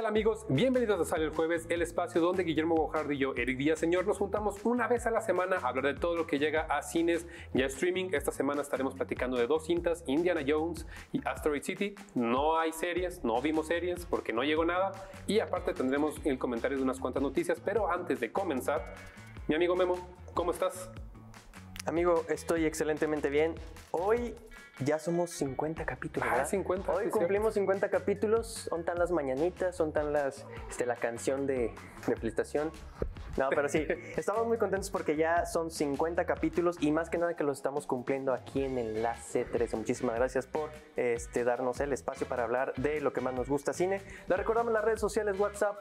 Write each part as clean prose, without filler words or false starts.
tal amigos? Bienvenidos a Sale el Jueves, el espacio donde Guillermo Guajardo y yo, Eric Díaz Señor, nos juntamos una vez a la semana a hablar de todo lo que llega a cines y a streaming. Esta semana estaremos platicando de dos cintas, Indiana Jones y Asteroid City. No hay series, no vimos series porque no llegó nada y aparte tendremos el comentario de unas cuantas noticias, pero antes de comenzar, mi amigo Memo, ¿cómo estás? Amigo, estoy excelentemente bien. Hoy ya somos 50 capítulos, ¿verdad? 50. Hoy cumplimos 50 capítulos. Son tan las mañanitas, son tan las la canción de felicitación. No, pero sí, estamos muy contentos porque ya son 50 capítulos y más que nada que los estamos cumpliendo aquí en Enlace 13. Muchísimas gracias por darnos el espacio para hablar de lo que más nos gusta cine. Les recordamos las redes sociales: WhatsApp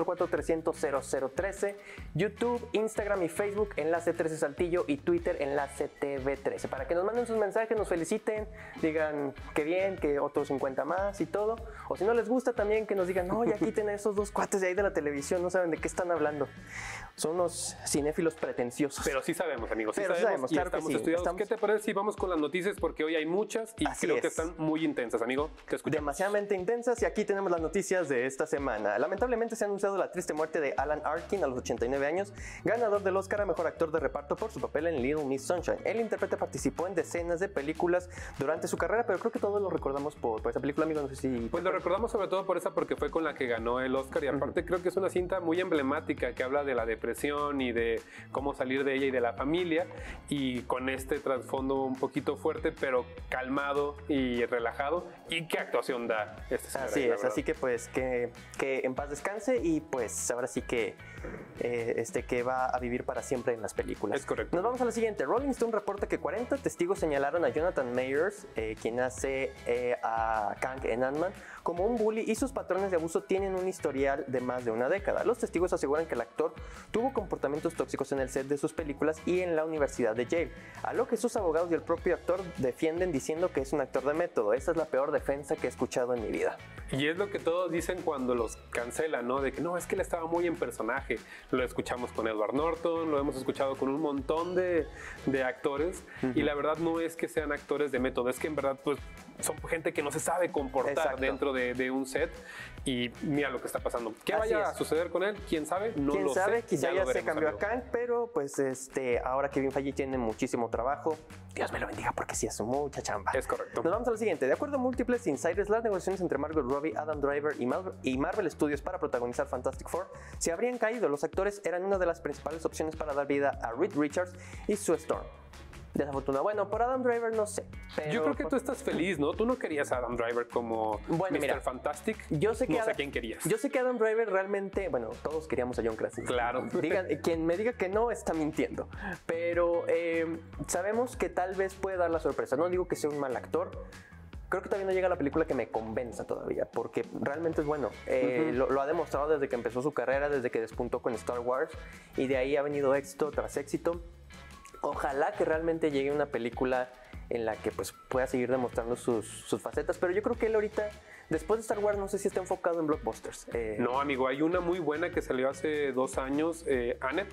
844-300-0013, YouTube, Instagram y Facebook Enlace 13 Saltillo y Twitter Enlace TV13. Para que nos manden sus mensajes, nos feliciten, digan que bien, que otros 50 más y todo. O si no les gusta también que nos digan, no, ya quiten a esos dos cuates de ahí de la televisión, no saben de qué están hablando. Son unos cinéfilos pretenciosos. Pero sí sabemos, amigos. Sí Pero sabemos y claro estamos que sí. estudiados. ¿Qué te parece si vamos con las noticias? Porque hoy hay muchas y creo que están muy intensas, amigo. Te escuchamos. Demasiadamente intensas y aquí tenemos las noticias de esta semana. Lamentablemente se ha anunciado la triste muerte de Alan Arkin a los 89 años, ganador del Oscar a Mejor Actor de Reparto por su papel en Little Miss Sunshine. El intérprete participó en decenas de películas durante su carrera, pero creo que todos lo recordamos por esa película, amigo. No sé si... Pues lo recordamos sobre todo por esa, porque fue con la que ganó el Oscar y aparte creo que es una cinta muy emblemática que habla de la depresión y de cómo salir de ella y de la familia, y con este trasfondo un poquito fuerte pero calmado y relajado, y qué actuación da este señor. Así es, así que pues que en paz descanse y pues ahora sí que que va a vivir para siempre en las películas. Es correcto. Nos vamos a la siguiente. Rolling Stone reporta que 40 testigos señalaron a Jonathan Majors, quien hace a Kang en Ant-Man, como un bully, y sus patrones de abuso tienen un historial de más de una década. Los testigos aseguran que el actor tuvo comportamientos tóxicos en el set de sus películas y en la Universidad de Yale, a lo que sus abogados y el propio actor defienden diciendo que es un actor de método. Esa es la peor defensa que he escuchado en mi vida. Y es lo que todos dicen cuando los cancelan, ¿no? De que no, es que él estaba muy en personaje. Lo escuchamos con Edward Norton, lo hemos escuchado con un montón de actores, y la verdad no es que sean actores de método, es que en verdad pues son gente que no se sabe comportar dentro de un set, y mira lo que está pasando. ¿Qué vaya a suceder con él? ¿Quién sabe? No lo sé. ¿Quién sabe? Quizá ya se cambió amigo. a Kang, pero pues ahora Kevin Feige tiene muchísimo trabajo. Dios me lo bendiga porque sí es mucha chamba. Es correcto. Nos vamos a lo siguiente. De acuerdo a múltiples insiders, las negociaciones entre Margot Robbie, Adam Driver y Marvel Studios para protagonizar Fantastic Four se habrían caído. Los actores eran una de las principales opciones para dar vida a Reed Richards y Sue Storm. Desafortunado. Bueno, por Adam Driver no sé. Pero yo creo que tú estás feliz, ¿no? Tú no querías a Adam Driver como Mr. Fantastic. Yo sé que no sé quién querías. Yo sé que Adam Driver realmente, bueno, todos queríamos a John Krasinski. Claro. Quien me diga que no está mintiendo. Pero sabemos que tal vez puede dar la sorpresa. No digo que sea un mal actor. Creo que todavía no llega la película que me convenza todavía, porque realmente es bueno. Lo ha demostrado desde que empezó su carrera, desde que despuntó con Star Wars, y de ahí ha venido éxito tras éxito. Ojalá que realmente llegue una película en la que pues pueda seguir demostrando sus facetas, pero yo creo que él ahorita, después de Star Wars, no sé si está enfocado en blockbusters. No, amigo, hay una muy buena que salió hace 2 años, Annette.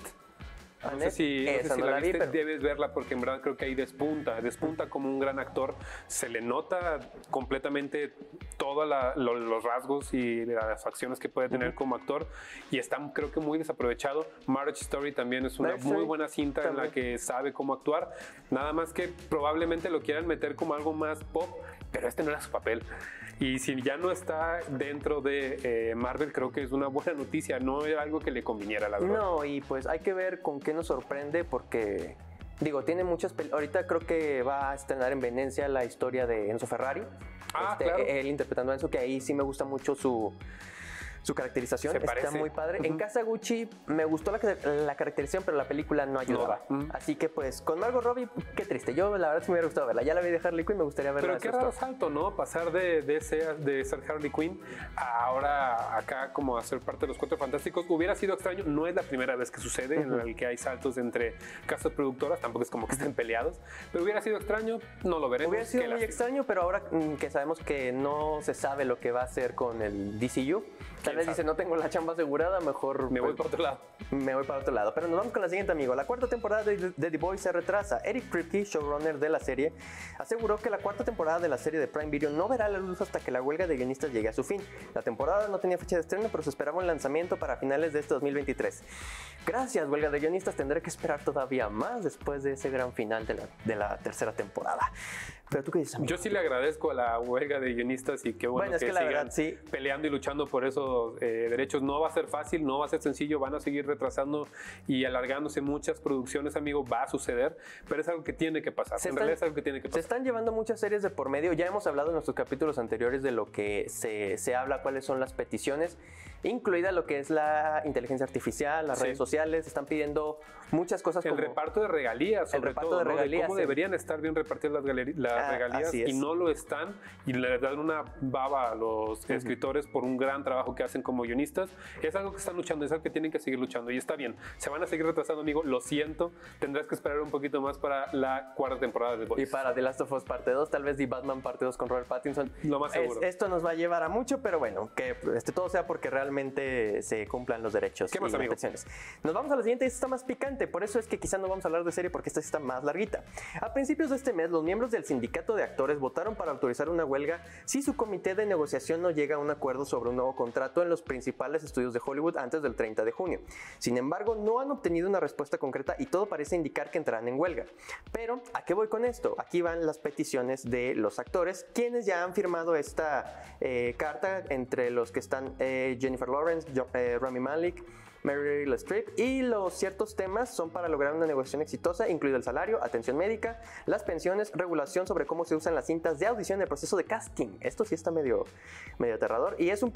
No sé si la viste, pero debes verla porque en verdad creo que ahí despunta como un gran actor. Se le nota completamente todos los rasgos y las acciones que puede tener como actor, y está creo que muy desaprovechado. Marriage Story también es una muy buena cinta en la que sabe cómo actuar, nada más que probablemente lo quieran meter como algo más pop, pero este no era su papel. Y si ya no está dentro de Marvel, creo que es una buena noticia, no era algo que le conviniera, la verdad. No, y pues hay que ver con qué nos sorprende, porque digo, tiene muchas ahorita creo que va a estrenar en Venecia la historia de Enzo Ferrari. Claro. Él interpretando a Enzo, que ahí sí me gusta mucho su caracterización. Está muy padre. En Casa Gucci me gustó la caracterización, pero la película no ayudaba. Así que pues con Margot Robbie, qué triste. Yo la verdad sí me hubiera gustado verla. Ya la vi de Harley Quinn, me gustaría verla. Pero qué raro salto, ¿no? Pasar de ser Harley Quinn a ahora acá como a ser parte de los Cuatro Fantásticos. Hubiera sido extraño. No es la primera vez que sucede en el que hay saltos entre casas productoras. Tampoco es como que estén peleados. Pero hubiera sido extraño. No lo veremos. Hubiera sido muy extraño, pero ahora que sabemos que no se sabe lo que va a hacer con el DCU, Tal vez dice, no tengo la chamba asegurada, mejor me voy para otro lado. Me voy para otro lado. Pero nos vamos con la siguiente, amigo. La cuarta temporada de The Boys se retrasa. Eric Kripke, showrunner de la serie, aseguró que la cuarta temporada de la serie de Prime Video no verá la luz hasta que la huelga de guionistas llegue a su fin. La temporada no tenía fecha de estreno, pero se esperaba un lanzamiento para finales de este 2023. Gracias, huelga de guionistas. Tendré que esperar todavía más después de ese gran final de la tercera temporada. Pero tú qué dices, amigo? Yo sí le agradezco a la huelga de guionistas y qué bueno, que sigan verdad, sí, peleando y luchando por esos derechos. No va a ser fácil, no va a ser sencillo, van a seguir retrasando y alargándose muchas producciones, amigo, va a suceder, pero es algo que tiene que pasar. En realidad es algo que tiene que pasar. Se están llevando muchas series de por medio. Ya hemos hablado en nuestros capítulos anteriores de lo que se habla, cuáles son las peticiones, incluida lo que es la inteligencia artificial, las redes sociales. Están pidiendo muchas cosas como el reparto de regalías, sobre todo, de regalías, cómo deberían estar bien repartidas las regalías y no lo están, y le dan una baba a los escritores por un gran trabajo que hacen como guionistas. Es algo que están luchando, es algo que tienen que seguir luchando y está bien. Se van a seguir retrasando, amigo, lo siento, tendrás que esperar un poquito más para la cuarta temporada de The Boys. Y para The Last of Us parte 2, tal vez The Batman parte 2 con Robert Pattinson. Lo más seguro. Esto nos va a llevar a mucho, pero bueno, que todo sea porque realmente se cumplan los derechos. ¿Qué más, amigo? Nos vamos a la siguiente, esta está más picante, por eso es que quizás no vamos a hablar de serie porque esta está más larguita. A principios de este mes, los miembros del sindicato de actores votaron para autorizar una huelga si su comité de negociación no llega a un acuerdo sobre un nuevo contrato en los principales estudios de Hollywood antes del 30 de junio. Sin embargo, no han obtenido una respuesta concreta y todo parece indicar que entrarán en huelga. Pero, ¿a qué voy con esto? Aquí van las peticiones de los actores, quienes ya han firmado esta carta, entre los que están Jennifer Lawrence, Rami Malek, Meryl Streep, y los ciertos temas son para lograr una negociación exitosa, incluido el salario, atención médica, las pensiones, regulación sobre cómo se usan las cintas de audición en el proceso de casting. Esto sí está medio aterrador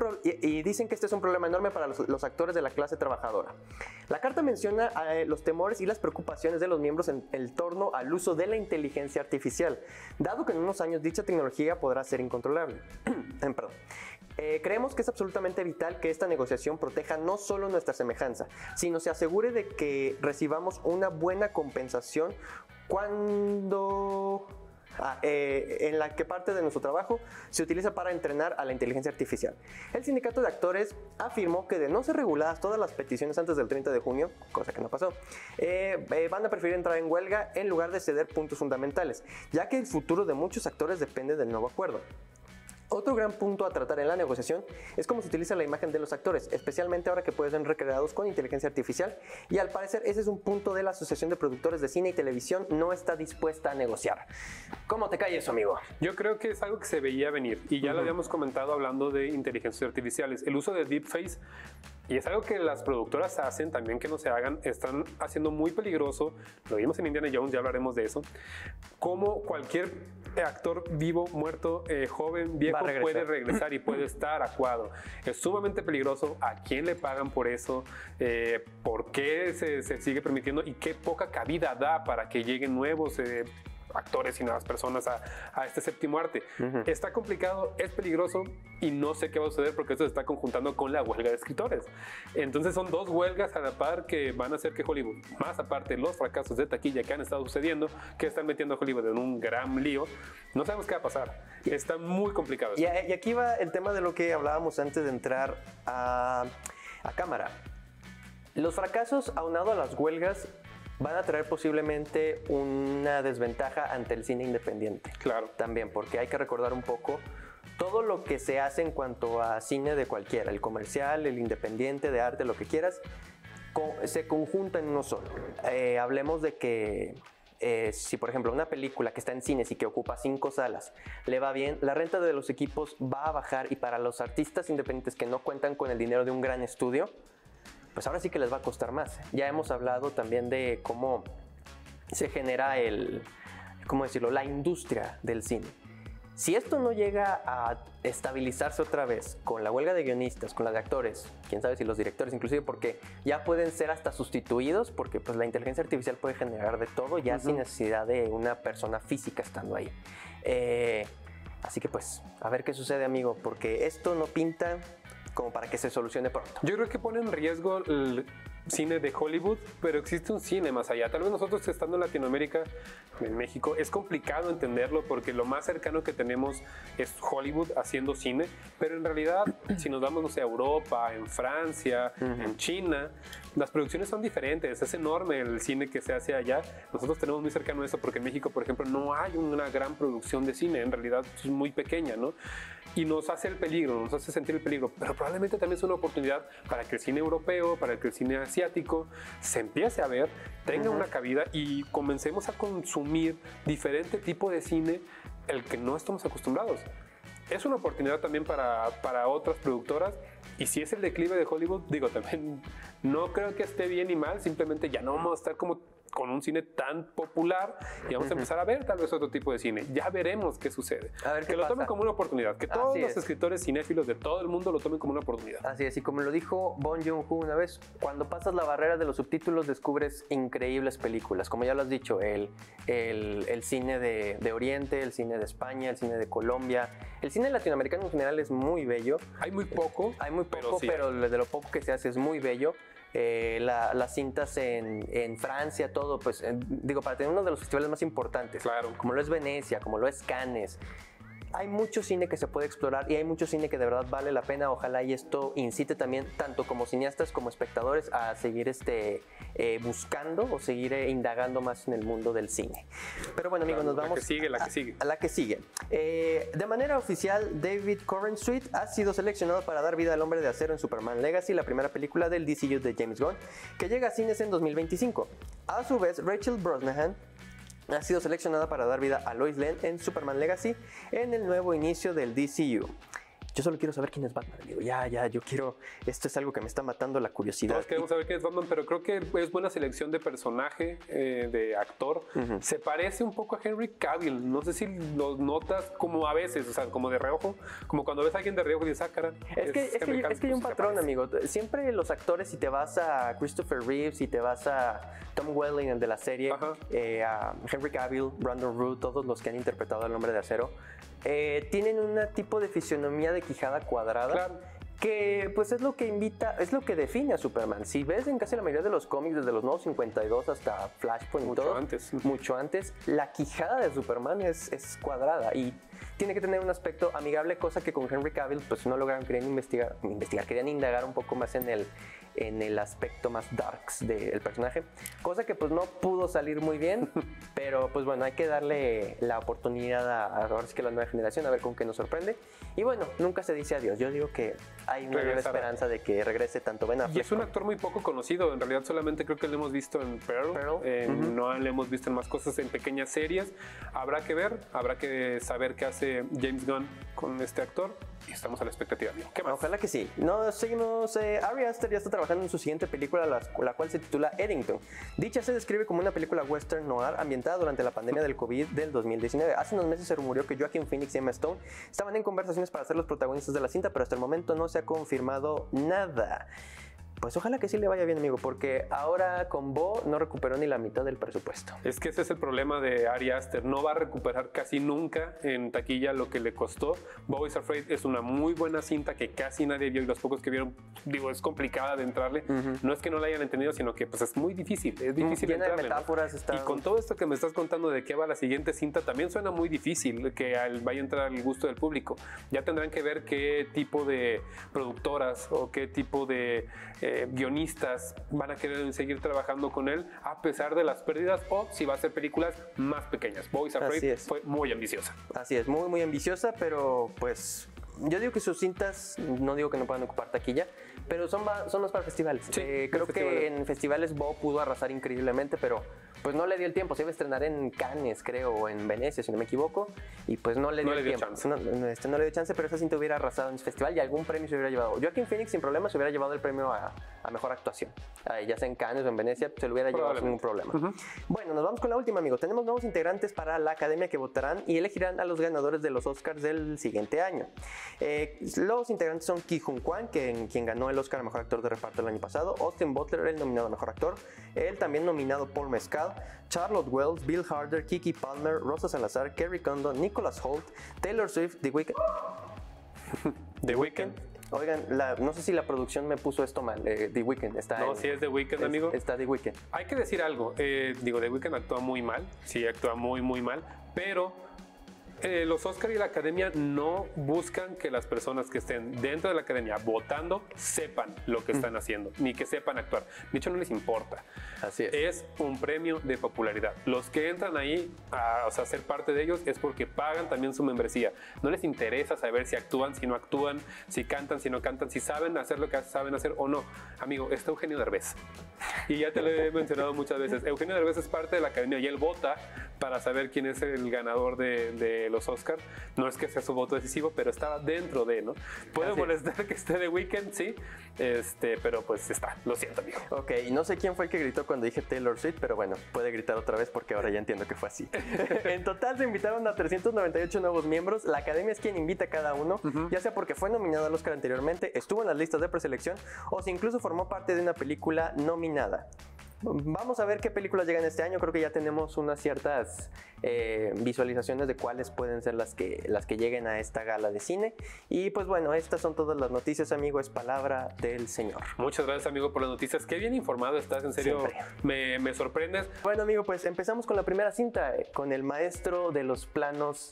y dicen que este es un problema enorme para los actores de la clase trabajadora. La carta menciona los temores y las preocupaciones de los miembros en torno al uso de la inteligencia artificial, dado que en unos años dicha tecnología podrá ser incontrolable. Perdón. Creemos que es absolutamente vital que esta negociación proteja no solo nuestra semejanza, sino se asegure de que recibamos una buena compensación cuando en la que parte de nuestro trabajo se utiliza para entrenar a la inteligencia artificial. El sindicato de actores afirmó que de no ser reguladas todas las peticiones antes del 30 de junio, cosa que no pasó, van a preferir entrar en huelga en lugar de ceder puntos fundamentales, ya que el futuro de muchos actores depende del nuevo acuerdo. Otro gran punto a tratar en la negociación es cómo se utiliza la imagen de los actores, especialmente ahora que pueden ser recreados con inteligencia artificial, y al parecer ese es un punto de la Asociación de Productores de Cine y Televisión no está dispuesta a negociar. ¿Cómo te cae eso, amigo? Yo creo que es algo que se veía venir y ya lo habíamos comentado hablando de inteligencias artificiales. El uso de deepfakes, y es algo que las productoras hacen, también que no se hagan, están haciendo muy peligroso. Lo vimos en Indiana Jones, ya hablaremos de eso. Como cualquier actor vivo, muerto, joven, viejo, puede regresar y puede estar acuado. Es sumamente peligroso. ¿A quién le pagan por eso? ¿Por qué se sigue permitiendo? Y qué poca cabida da para que lleguen nuevos actores y nuevas personas a este séptimo arte. Está complicado, es peligroso y no sé qué va a suceder porque esto se está conjuntando con la huelga de escritores. Entonces son dos huelgas a la par que van a hacer que Hollywood, más aparte los fracasos de taquilla que han estado sucediendo, que están metiendo a Hollywood en un gran lío, no sabemos qué va a pasar. Está muy complicado. Y aquí va el tema de lo que hablábamos antes de entrar a cámara. Los fracasos aunado a las huelgas van a traer posiblemente una desventaja ante el cine independiente. Claro. También, porque hay que recordar un poco todo lo que se hace en cuanto a cine de cualquiera, el comercial, el independiente, de arte, lo que quieras, se conjunta en uno solo. Hablemos de que si por ejemplo una película que está en cines y que ocupa 5 salas le va bien, la renta de los equipos va a bajar, y para los artistas independientes que no cuentan con el dinero de un gran estudio, pues ahora sí que les va a costar más. Ya hemos hablado también de cómo se genera la industria del cine. Si esto no llega a estabilizarse otra vez con la huelga de guionistas, con la de actores, quién sabe si los directores inclusive, porque ya pueden ser hasta sustituidos, porque pues la inteligencia artificial puede generar de todo ya sin necesidad de una persona física estando ahí. Así que pues, a ver qué sucede, amigo, porque esto no pinta como para que se solucione pronto. Yo creo que pone en riesgo el cine de Hollywood, pero existe un cine más allá. Tal vez nosotros estando en Latinoamérica, en México, es complicado entenderlo porque lo más cercano que tenemos es Hollywood haciendo cine, pero en realidad si nos vamos, no sé, a Europa, en Francia, en China, las producciones son diferentes. Es enorme el cine que se hace allá. Nosotros tenemos muy cercano eso porque en México, por ejemplo, no hay una gran producción de cine, en realidad es muy pequeña, ¿no? Y nos hace el peligro, nos hace sentir el peligro, pero probablemente también es una oportunidad para que el cine europeo, para que el cine asiático se empiece a ver, tenga una cabida y comencemos a consumir diferente tipo de cine el que no estamos acostumbrados. Es una oportunidad también para otras productoras, y si es el declive de Hollywood, digo, también no creo que esté bien ni mal, simplemente ya no vamos a estar como con un cine tan popular y vamos a empezar a ver tal vez otro tipo de cine. Ya veremos qué sucede. A ver, que lo tomen como una oportunidad, que todos los escritores cinéfilos de todo el mundo lo tomen como una oportunidad. Así es, y como lo dijo Bong Joon-ho una vez, cuando pasas la barrera de los subtítulos descubres increíbles películas. Como ya lo has dicho, el cine de Oriente, el cine de España, el cine de Colombia, el cine latinoamericano en general es muy bello. Hay muy poco, pero de lo poco que se hace es muy bello. Las cintas en Francia, todo, pues digo, para tener uno de los festivales más importantes, claro, como lo es Venecia, como lo es Cannes, hay mucho cine que se puede explorar y hay mucho cine que de verdad vale la pena. Ojalá y esto incite también tanto como cineastas como espectadores a seguir buscando o seguir indagando más en el mundo del cine. Pero bueno, amigos, nos vamos a la que sigue. De manera oficial, David Corenswet ha sido seleccionado para dar vida al Hombre de Acero en Superman Legacy, la primera película del DCU de James Gunn, que llega a cines en 2025. A su vez, Rachel Brosnahan ha sido seleccionada para dar vida a Lois Lane en Superman Legacy en el nuevo inicio del DCU. Yo solo quiero saber quién es Batman, amigo. Yo quiero... Esto es algo que me está matando la curiosidad. Todos queremos saber quién es Batman, pero creo que es buena selección de personaje, de actor. Se parece un poco a Henry Cavill. No sé si lo notas como a veces, o sea, como de reojo. Como cuando ves a alguien de reojo y dices, cara. Es que hay un patrón, amigo. Siempre los actores, si te vas a Christopher Reeves, si te vas a Tom Welling, el de la serie, a Henry Cavill, Brandon Root, todos los que han interpretado al Hombre de Acero, tienen un tipo de fisionomía de quijada cuadrada. Claro. Que pues es lo que define a Superman. Si ves en casi la mayoría de los cómics, desde los nuevos 52 hasta Flashpoint, mucho antes, la quijada de Superman es cuadrada y tiene que tener un aspecto amigable, cosa que con Henry Cavill pues no lograron, querían querían indagar un poco más en el aspecto más darks del personaje, cosa que pues no pudo salir muy bien, pero pues bueno, hay que darle la oportunidad ahora sí que la nueva generación, a ver con qué nos sorprende. Y bueno, nunca se dice adiós. Yo digo que hay una nueva esperanza de que regrese tanto Ben Affleck. Y es un actor muy poco conocido, en realidad solamente creo que lo hemos visto en Pearl. No lo hemos visto en más cosas, en pequeñas series. Habrá que ver, habrá que saber qué hace James Gunn con este actor y estamos a la expectativa. ¿Qué más? Ojalá que sí. Nos seguimos. Ari Aster ya está trabajando en su siguiente película, la cual se titula Eddington. Dicha se describe como una película western noir ambientada durante la pandemia del COVID del 2019. Hace unos meses se rumoreó que Joaquin Phoenix y Emma Stone estaban en conversaciones para ser los protagonistas de la cinta, pero hasta el momento no se ha confirmado nada. Pues ojalá que sí le vaya bien, amigo, porque ahora con Bo no recuperó ni la mitad del presupuesto. Es que ese es el problema de Ari Aster. No va a recuperar casi nunca en taquilla lo que le costó. Bo is Afraid es una muy buena cinta que casi nadie vio y los pocos que vieron, digo, es complicada de entrarle. No es que no la hayan entendido, sino que pues es muy difícil. Es difícil llena entrarle, de metáforas. ¿no? Y con todo esto que me estás contando de qué va la siguiente cinta, también suena muy difícil que vaya a entrar al gusto del público. Ya tendrán que ver qué tipo de productoras o qué tipo de guionistas van a querer seguir trabajando con él a pesar de las pérdidas, o si va a hacer películas más pequeñas. Bo is Afraid fue muy ambiciosa. Así es, muy muy ambiciosa, pero pues yo digo que sus cintas, no digo que no puedan ocupar taquilla, pero son más para festivales. Sí, creo que en festivales Bo pudo arrasar increíblemente, pero pues no le dio el tiempo. Se iba a estrenar en Cannes, creo, o en Venecia, si no me equivoco, y pues no le dio el tiempo. No le dio chance, pero esa cinta hubiera arrasado en el festival y algún premio se hubiera llevado. Joaquin Phoenix sin problema se hubiera llevado el premio a mejor actuación. Ya sea en Cannes o en Venecia, se lo hubiera llevado sin ningún problema. Bueno, nos vamos con la última, amigo. Tenemos nuevos integrantes para la academia que votarán y elegirán a los ganadores de los Oscars del siguiente año. Los integrantes son Ki Jung Kwan, quien ganó el Oscar a Mejor Actor de Reparto el año pasado, Austin Butler, el nominado a Mejor Actor, el también nominado Paul Mescal, Charlotte Wells, Bill Hader, Kiki Palmer, Rosa Salazar, Kerry Condon, Nicholas Hoult, Taylor Swift, The Weeknd. Oigan, no sé si la producción me puso esto mal. The Weeknd está. No, sí es The Weeknd, amigo. Está The Weeknd. Hay que decir algo. The Weeknd actúa muy mal. Sí, actúa muy, muy mal. Pero los Oscar y la Academia no buscan que las personas que estén dentro de la Academia votando sepan lo que están haciendo, ni que sepan actuar. De hecho, no les importa. Así es. Es un premio de popularidad. Los que entran ahí a ser parte de ellos es porque pagan también su membresía. No les interesa saber si actúan, si no actúan, si cantan, si no cantan, si saben hacer lo que saben hacer o no. Amigo, está Eugenio Derbez. Y ya te lo he mencionado muchas veces. Eugenio Derbez es parte de la Academia y él vota para saber quién es el ganador de los Oscar. No es que sea su voto decisivo, pero estaba dentro de, ¿no? Puede molestar que esté The Weeknd, sí, pero pues está. Lo siento, amigo. Ok, y no sé quién fue el que gritó cuando dije Taylor Swift, pero bueno, puede gritar otra vez porque ahora ya entiendo que fue así. En total se invitaron a 398 nuevos miembros. La Academia es quien invita a cada uno, ya sea porque fue nominado al Oscar anteriormente, estuvo en las listas de preselección o si incluso formó parte de una película nominada. Vamos a ver qué películas llegan este año. Creo que ya tenemos unas ciertas visualizaciones de cuáles pueden ser las que lleguen a esta gala de cine. Y pues bueno, estas son todas las noticias, amigo. Es palabra del Señor. Muchas gracias, amigo, por las noticias. Qué bien informado estás, en serio. Me sorprendes. Bueno, amigo, pues empezamos con la primera cinta, con el maestro de los planos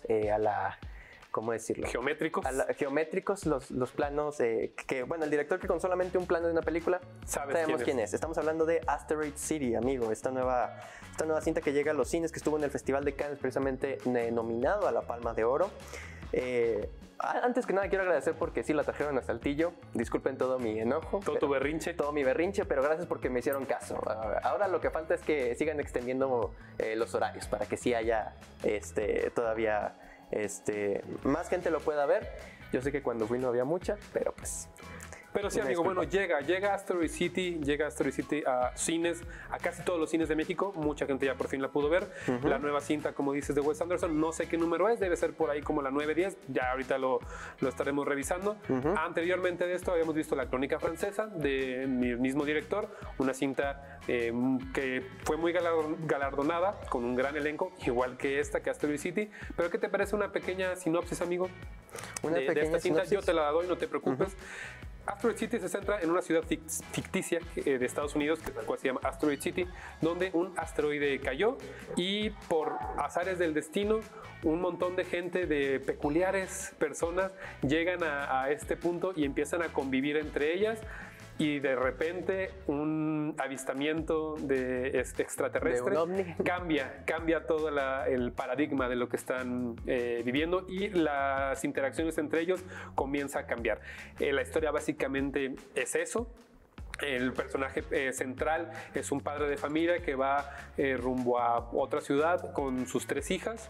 ¿cómo decirlo? Geométricos. Geométricos, los planos bueno, el director que con solamente un plano de una película, sabemos quién es. Estamos hablando de Asteroid City, amigo, esta nueva cinta que llega a los cines, que estuvo en el Festival de Cannes precisamente nominado a la Palma de Oro. Antes que nada quiero agradecer porque sí la trajeron a Saltillo. Disculpen todo mi enojo. Tu berrinche. Todo mi berrinche, pero gracias porque me hicieron caso. Ahora lo que falta es que sigan extendiendo los horarios para que sí haya todavía más gente lo pueda ver. Yo sé que cuando fui no había mucha, pero pues... Pero sí, amigo, bueno, llega Asteroid City a cines, a casi todos los cines de México. Mucha gente ya por fin la pudo ver. La nueva cinta, como dices, de Wes Anderson, no sé qué número es, debe ser por ahí como la 9-10, ya ahorita lo estaremos revisando. Anteriormente de esto habíamos visto La Crónica Francesa, de mi mismo director, una cinta que fue muy galardonada, con un gran elenco, igual que Asteroid City. Pero ¿qué te parece una pequeña sinopsis, amigo? De esta cinta, yo te la doy, no te preocupes. Asteroid City se centra en una ciudad ficticia de Estados Unidos, que tal cual se llama Asteroid City, donde un asteroide cayó y por azares del destino, un montón de gente, de peculiares personas, llegan a este punto y empiezan a convivir entre ellas. Y de repente un avistamiento de extraterrestre cambia todo el paradigma de lo que están viviendo y las interacciones entre ellos comienza a cambiar. La historia básicamente es eso. El personaje central es un padre de familia que va rumbo a otra ciudad con sus 3 hijas.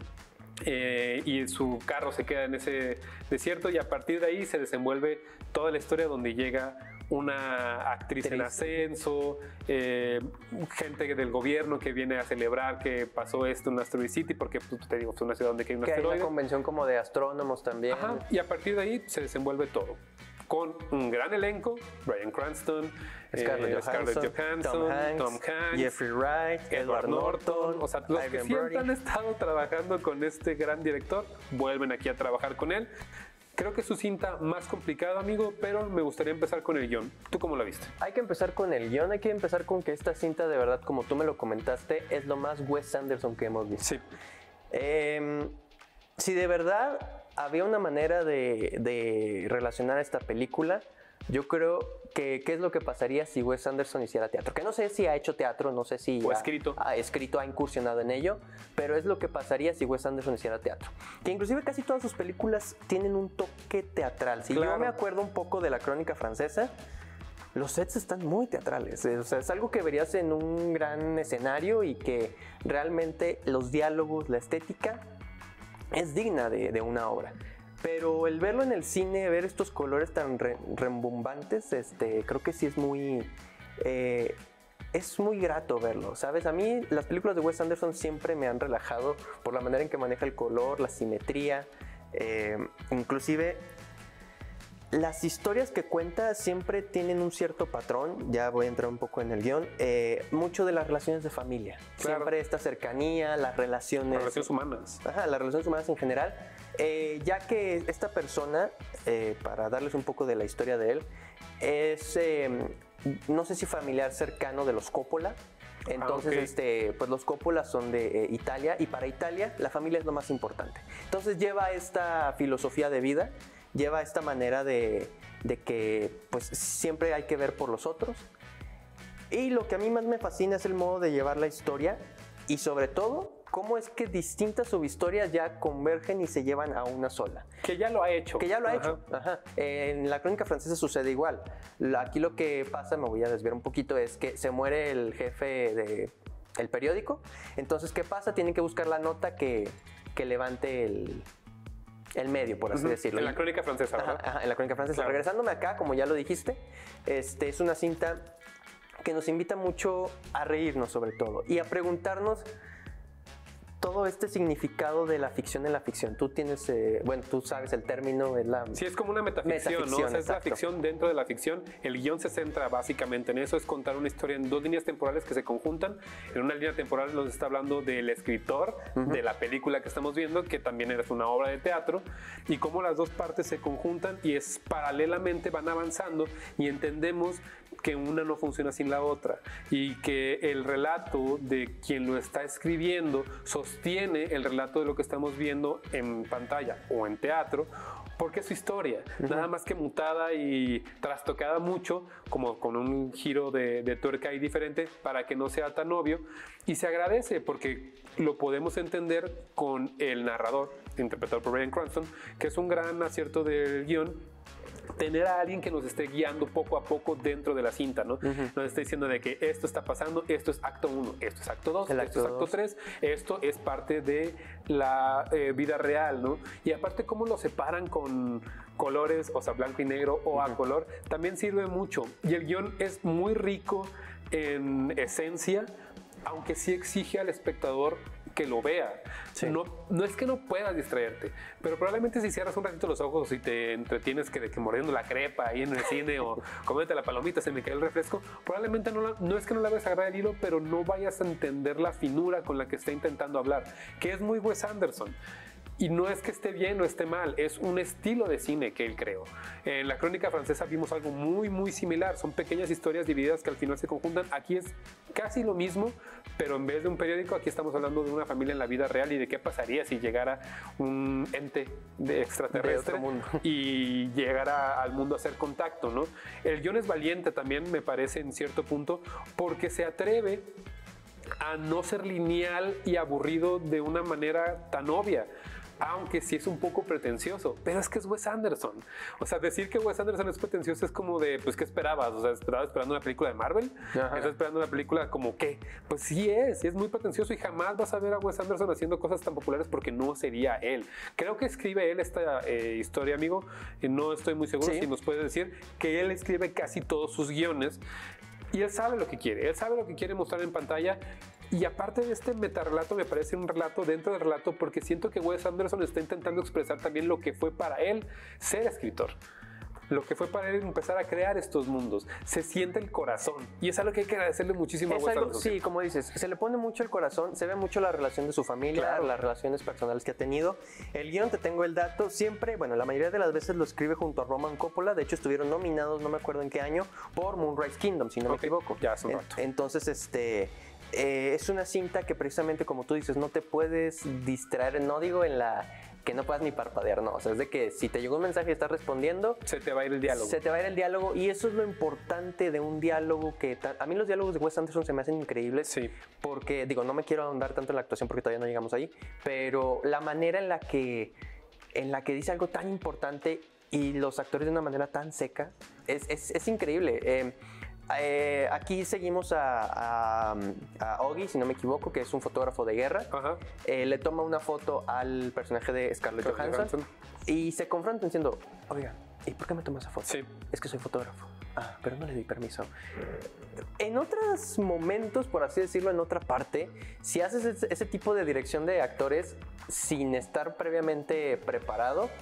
Y su carro se queda en ese desierto y a partir de ahí se desenvuelve toda la historia donde llega una actriz en ascenso, gente del gobierno que viene a celebrar que pasó esto en Asteroid City, porque pues, te digo, es una ciudad donde hay un asteroide. Hay una convención como de astrónomos también. Ajá, y a partir de ahí se desenvuelve todo. Con un gran elenco, Bryan Cranston, Scarlett Johansson, Tom Hanks, Jeffrey Wright, Edward Norton, o sea, los que siempre han estado trabajando con este gran director, vuelven aquí a trabajar con él. Creo que es su cinta más complicada, amigo, pero me gustaría empezar con el guión. ¿Tú cómo la viste? Hay que empezar con el guión, hay que empezar con que esta cinta, de verdad, como tú me lo comentaste, es lo más Wes Anderson que hemos visto. Sí. Si de verdad había una manera de relacionar esta película, yo creo que qué es lo que pasaría si Wes Anderson hiciera teatro. Que no sé si ha hecho teatro, no sé si ha incursionado en ello, pero es lo que pasaría si Wes Anderson hiciera teatro. Que inclusive casi todas sus películas tienen un toque teatral. Si yo me acuerdo un poco de La Crónica Francesa, los sets están muy teatrales. O sea, es algo que verías en un gran escenario y que realmente los diálogos, la estética, es digna de una obra. Pero el verlo en el cine, ver estos colores tan rembombantes, creo que sí es muy grato verlo, ¿sabes? A mí las películas de Wes Anderson siempre me han relajado por la manera en que maneja el color, la simetría, inclusive las historias que cuenta siempre tienen un cierto patrón, ya voy a entrar un poco en el guión, mucho de las relaciones de familia, claro. Siempre esta cercanía, las relaciones humanas. Ajá, las relaciones humanas en general, ya que esta persona, para darles un poco de la historia de él, es, no sé si familiar cercano de los Coppola. Entonces, pues los Coppola son de Italia, y para Italia la familia es lo más importante. Entonces lleva esta filosofía de vida, lleva esta manera de que pues siempre hay que ver por los otros. Y lo que a mí más me fascina es el modo de llevar la historia, y sobre todo cómo es que distintas subhistorias ya convergen y se llevan a una sola. Que ya lo ha hecho. Que ya lo ha hecho. Ajá. En la Crónica Francesa sucede igual. Aquí lo que pasa, me voy a desviar un poquito, es que se muere el jefe del periódico. Entonces, ¿qué pasa? Tienen que buscar la nota que levante el medio, por así decirlo. En la Crónica Francesa, ¿verdad? Ajá, en la Crónica Francesa. Claro. Regresándome acá, como ya lo dijiste, es una cinta que nos invita mucho a reírnos, sobre todo, y a preguntarnos todo este significado de la ficción en la ficción. Tú tienes, bueno, tú sabes el término, es la... Sí, es como una metaficción, ¿no? O sea, es la ficción dentro de la ficción. El guión se centra básicamente en eso, es contar una historia en dos líneas temporales que se conjuntan. En una línea temporal nos está hablando del escritor de la película que estamos viendo, que también es una obra de teatro, y cómo las dos partes se conjuntan y es paralelamente van avanzando, y entendemos que una no funciona sin la otra, y que el relato de quien lo está escribiendo sostiene el relato de lo que estamos viendo en pantalla o en teatro, porque es su historia, nada más que mutada y trastocada mucho, como con un giro de tuerca ahí diferente para que no sea tan obvio, y se agradece porque lo podemos entender con el narrador, interpretado por Bryan Cranston, que es un gran acierto del guión, tener a alguien que nos esté guiando poco a poco dentro de la cinta, ¿no? Nos está diciendo de que esto está pasando, esto es acto 1, esto es acto 2, esto es acto 3, esto es parte de la vida real, ¿no? Y aparte cómo lo separan con colores, o sea, blanco y negro o a color, también sirve mucho. Y el guión es muy rico en esencia, aunque sí exige al espectador que lo vea. Sí. No es que no puedas distraerte, pero probablemente si cierras un ratito los ojos y te entretienes que mordiendo la crepa ahí en el cine o comiéndote la palomita, se me cae el refresco, probablemente no es que no la vayas a agarrar el hilo, pero no vayas a entender la finura con la que está intentando hablar, que es muy Wes Anderson. Y no es que esté bien o esté mal, es un estilo de cine que él creó. En la Crónica Francesa vimos algo muy, muy similar. Son pequeñas historias divididas que al final se conjuntan. Aquí es casi lo mismo, pero en vez de un periódico, aquí estamos hablando de una familia en la vida real y de qué pasaría si llegara un ente extraterrestre de otro mundo y llegara al mundo a hacer contacto, ¿no? El guión es valiente también, me parece, en cierto punto, porque se atreve a no ser lineal y aburrido de una manera tan obvia. Aunque sí es un poco pretencioso, pero es que es Wes Anderson. O sea, decir que Wes Anderson es pretencioso es como de, pues, ¿qué esperabas? O sea, ¿estabas esperando una película de Marvel? ¿Estás esperando una película como qué? Pues sí es muy pretencioso y jamás vas a ver a Wes Anderson haciendo cosas tan populares porque no sería él. Creo que escribe él esta historia, amigo. No estoy muy seguro si nos puede decir que él escribe casi todos sus guiones y él sabe lo que quiere. Él sabe lo que quiere mostrar en pantalla. Y aparte de este metarrelato, me parece un relato dentro del relato, porque siento que Wes Anderson está intentando expresar también lo que fue para él ser escritor. Lo que fue para él empezar a crear estos mundos. Se siente el corazón. Y es algo que hay que agradecerle muchísimo a Wes Anderson. Sí, como dices, se le pone mucho el corazón, se ve mucho la relación de su familia, las relaciones personales que ha tenido. El guión, te tengo el dato, siempre, bueno, la mayoría de las veces lo escribe junto a Roman Coppola. De hecho, estuvieron nominados, no me acuerdo en qué año, por Moonrise Kingdom, si no me equivoco. Ya hace un rato. Entonces, es una cinta que precisamente, como tú dices, no te puedes distraer, no digo en la que no puedas ni parpadear, no, o sea, es de que si te llegó un mensaje y estás respondiendo, se te va a ir el diálogo. Se te va a ir el diálogo, y eso es lo importante de un diálogo que a mí los diálogos de Wes Anderson se me hacen increíbles, porque, digo, no me quiero ahondar tanto en la actuación porque todavía no llegamos ahí, pero la manera en la que dice algo tan importante y los actores de una manera tan seca, es increíble. Aquí seguimos a Augie, si no me equivoco, que es un fotógrafo de guerra. Le toma una foto al personaje de Scarlett Johansson y se confrontan diciendo, oiga, ¿y por qué me tomas esa foto? Sí. Es que soy fotógrafo. Ah, pero no le di permiso. En otros momentos, por así decirlo, en otra parte, si haces ese tipo de dirección de actores sin estar previamente preparado,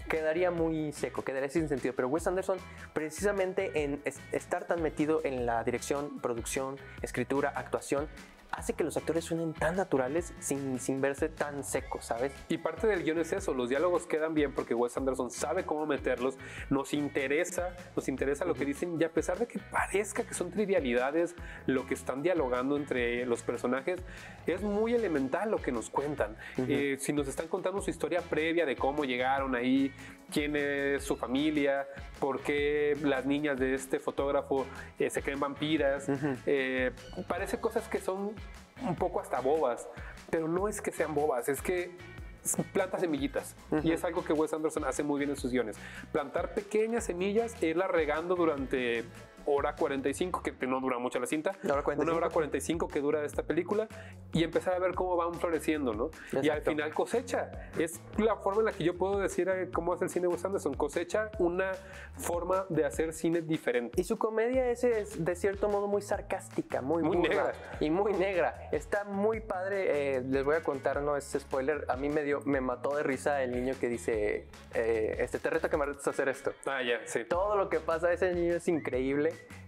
quedaría muy seco, quedaría sin sentido. Pero Wes Anderson, precisamente en estar tan metido en la dirección, producción, escritura, actuación, hace que los actores suenen tan naturales sin verse tan secos, ¿sabes? Y parte del guión es eso, los diálogos quedan bien porque Wes Anderson sabe cómo meterlos, nos interesa lo que dicen, y a pesar de que parezca que son trivialidades lo que están dialogando entre los personajes, es muy elemental lo que nos cuentan. Si nos están contando su historia previa de cómo llegaron ahí, quién es su familia, por qué las niñas de este fotógrafo se creen vampiras, parece cosas que son un poco hasta bobas, pero no es que sean bobas, es que planta semillitas. Y es algo que Wes Anderson hace muy bien en sus guiones. Plantar pequeñas semillas e irlas regando durante hora 45, que no dura mucho la cinta, una hora 45 que dura esta película, y empezar a ver cómo van floreciendo, ¿no? Exacto. Y al final cosecha. Es la forma en la que yo puedo decir cómo hace el cine Wes Anderson. Cosecha una forma de hacer cine diferente. Y su comedia es de cierto modo muy sarcástica, muy negra. Y muy negra. Está muy padre. Les voy a contar, no es spoiler, a mí me mató de risa el niño que dice, te reto que me retes a hacer esto. Ya, sí. Todo lo que pasa a ese niño es increíble.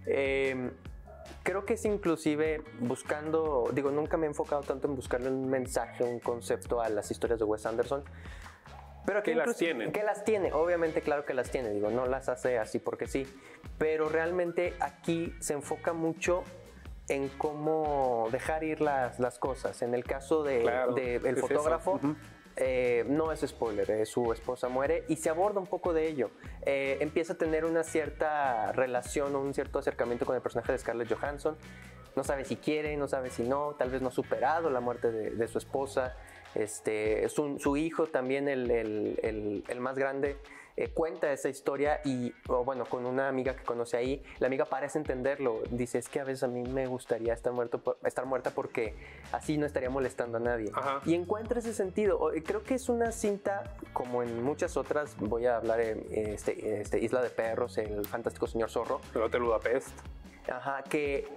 Creo que es inclusive buscando, nunca me he enfocado tanto en buscarle un mensaje, un concepto a las historias de Wes Anderson, pero que las tiene. Que las tiene, obviamente, claro que las tiene, no las hace así porque sí, pero realmente aquí se enfoca mucho en cómo dejar ir las cosas. En el caso de el fotógrafo, no es spoiler, su esposa muere y se aborda un poco de ello. Empieza a tener una cierta relación o un cierto acercamiento con el personaje de Scarlett Johansson. No sabe si quiere, no sabe si no, tal vez no ha superado la muerte de su esposa. Su hijo también, el más grande, cuenta esa historia y, con una amiga que conoce ahí, la amiga parece entenderlo. Dice, es que a veces a mí me gustaría estar muerta porque así no estaría molestando a nadie. Ajá. Y encuentra ese sentido. Creo que es una cinta, como en muchas otras, voy a hablar de Isla de Perros, El Fantástico Señor Zorro. El Hotel Budapest. Ajá, que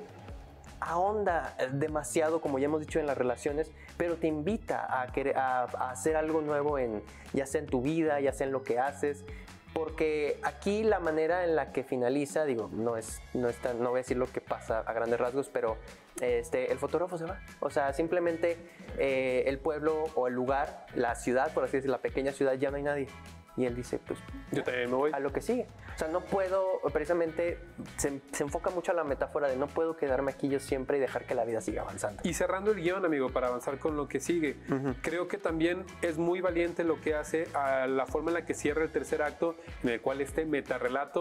ahonda demasiado, como ya hemos dicho, en las relaciones, pero te invita a hacer algo nuevo, ya sea en tu vida, ya sea en lo que haces, porque aquí la manera en la que finaliza, no voy a decir lo que pasa a grandes rasgos, pero el fotógrafo se va. O sea, simplemente el pueblo o el lugar, la ciudad, por así decirlo, la pequeña ciudad, ya no hay nadie. Y él dice, pues, yo también me voy. A lo que sigue. O sea, no puedo, precisamente, se enfoca mucho a la metáfora de no puedo quedarme aquí yo siempre y dejar que la vida siga avanzando. Y cerrando el guión, amigo, para avanzar con lo que sigue, creo que también es muy valiente lo que hace a la forma en la que cierra el tercer acto, en el cual metarrelato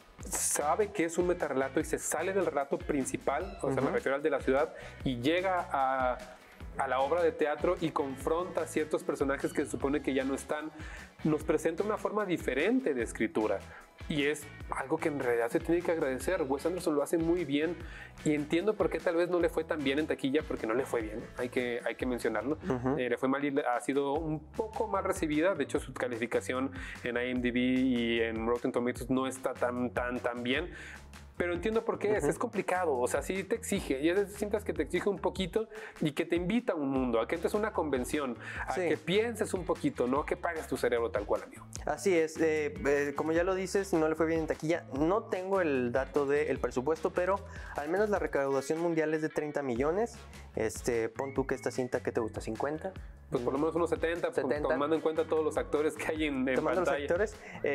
sabe que es un metarrelato y se sale del relato principal, o sea, me refiero al de la ciudad, y llega a la obra de teatro y confronta a ciertos personajes que se supone que ya no están. Nos presenta una forma diferente de escritura y es algo que en realidad se tiene que agradecer. Wes Anderson lo hace muy bien y entiendo por qué tal vez no le fue tan bien en taquilla, porque no le fue bien, hay que mencionarlo. Le fue mal y ha sido un poco más recibida. De hecho, su calificación en IMDb y en Rotten Tomatoes no está tan bien. Pero entiendo por qué es complicado, o sea, sí te exige, y es sientas que te exige un poquito y que te invita a un mundo, a que entres a una convención, a que pienses un poquito, no que pagues tu cerebro tal cual, amigo. Así es, como ya lo dices, no le fue bien en taquilla. No tengo el dato del presupuesto, pero al menos la recaudación mundial es de 30 millones. Pon tú que esta cinta, ¿qué te gusta? ¿50? Pues por lo menos unos 70, tomando en cuenta todos los actores que hay en pantalla. Los actores,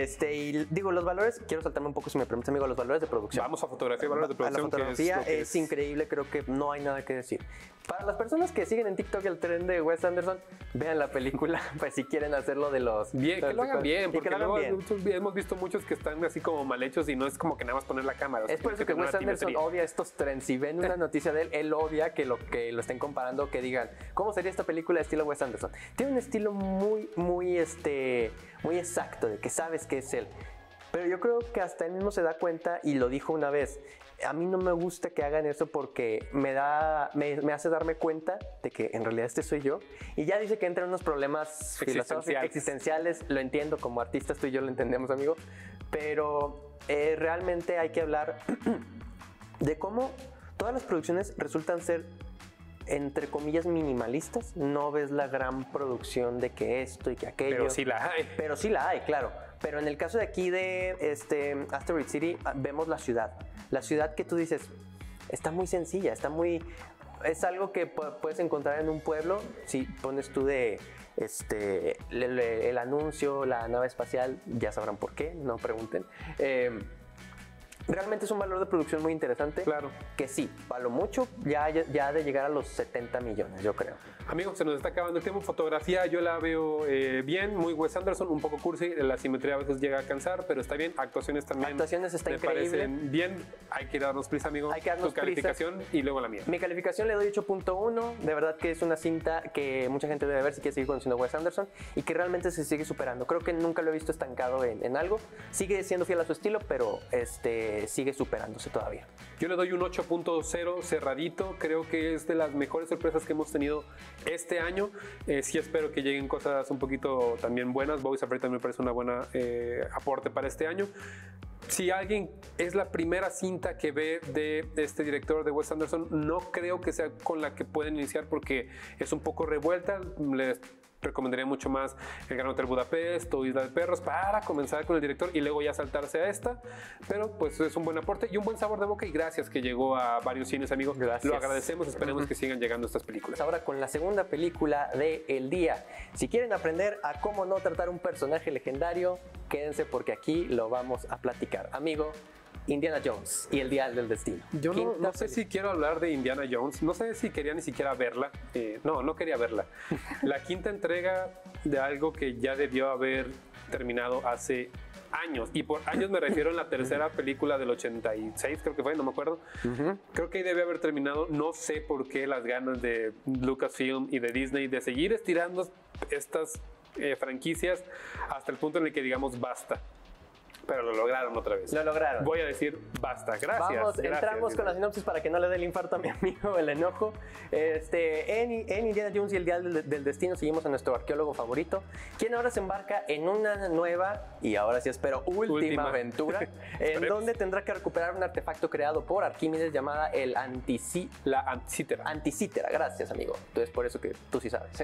y digo, los valores, quiero saltarme un poco, si me permites, amigo, los valores de producción. Vamos a fotografía y valores de producción. La fotografía es increíble, creo que no hay nada que decir. Para las personas que siguen en TikTok el tren de Wes Anderson, vean la película, pues si quieren hacerlo de los... Bien, que lo hagan bien, porque luego hemos visto muchos que están así como mal hechos y no es como que nada más poner la cámara. Es por eso que Wes Anderson odia estos trends. Si ven una noticia de él odia que lo estén comparando, que digan, ¿cómo sería esta película de estilo Wes Anderson? Tiene un estilo muy exacto, de que sabes que es él. Pero yo creo que hasta él mismo se da cuenta, y lo dijo una vez, a mí no me gusta que hagan eso porque me hace darme cuenta de que en realidad soy yo. Y ya dice que entra en unos problemas filosóficos, existenciales. Lo entiendo, como artistas tú y yo lo entendemos, amigo. Pero realmente hay que hablar de cómo todas las producciones resultan ser, entre comillas, minimalistas. No ves la gran producción de que esto y que aquello. Pero sí la hay. Pero sí la hay, claro. Pero en el caso de aquí de Asteroid City, vemos la ciudad que tú dices, está muy sencilla, es algo que puedes encontrar en un pueblo. Si pones tú el anuncio, la nave espacial, ya sabrán por qué, no pregunten. Realmente es un valor de producción muy interesante. Claro. Que sí, a lo mucho ya ha de llegar a los 70 millones, yo creo. Amigos, se nos está acabando el tiempo. Fotografía yo la veo bien, muy Wes Anderson, un poco cursi. La simetría a veces llega a cansar, pero está bien. Actuaciones también. Actuaciones está increíble. Parecen bien. Hay que darnos prisa, amigo. Hay que darnos tu calificación prisa. Y luego la mía. Mi calificación le doy 8.1. De verdad que es una cinta que mucha gente debe ver si quiere seguir conociendo a Wes Anderson y que realmente se sigue superando. Creo que nunca lo he visto estancado en algo. Sigue siendo fiel a su estilo, pero sigue superándose todavía. Yo le doy un 8.0 cerradito. Creo que es de las mejores sorpresas que hemos tenido este año. Sí espero que lleguen cosas un poquito también buenas. Boys Afraid también me parece una buena aporte para este año. Si alguien es la primera cinta que ve de este director de Wes Anderson, no creo que sea con la que pueden iniciar porque es un poco revuelta. Les recomendaría mucho más El Gran Hotel Budapest o Isla de Perros para comenzar con el director y luego ya saltarse a esta, pero pues es un buen aporte y un buen sabor de boca y gracias que llegó a varios cines, amigos. Gracias. Lo agradecemos, esperemos que sigan llegando estas películas. Ahora con la segunda película del día. Si quieren aprender a cómo no tratar un personaje legendario, quédense porque aquí lo vamos a platicar. Amigo, Indiana Jones y el Dial del Destino. Yo no sé si quiero hablar de Indiana Jones, no sé si quería ni siquiera verla, no quería verla. La quinta entrega de algo que ya debió haber terminado hace años, y por años me refiero en la tercera película del 86, creo que fue, no me acuerdo. Creo que ahí debe haber terminado. No sé por qué las ganas de Lucasfilm y de Disney de seguir estirando estas franquicias hasta el punto en el que digamos basta. Pero lo lograron otra vez. Lo lograron. Voy a decir basta. Gracias. Entramos con la sinopsis para que no le dé el infarto a mi amigo el enojo. En Indiana Jones y el Dial del Destino seguimos a nuestro arqueólogo favorito, quien ahora se embarca en una nueva, y ahora sí espero, última aventura, en donde tendrá que recuperar un artefacto creado por Arquímedes llamada la Anticítera. Anticítera, gracias, amigo. Entonces, por eso que tú sí sabes.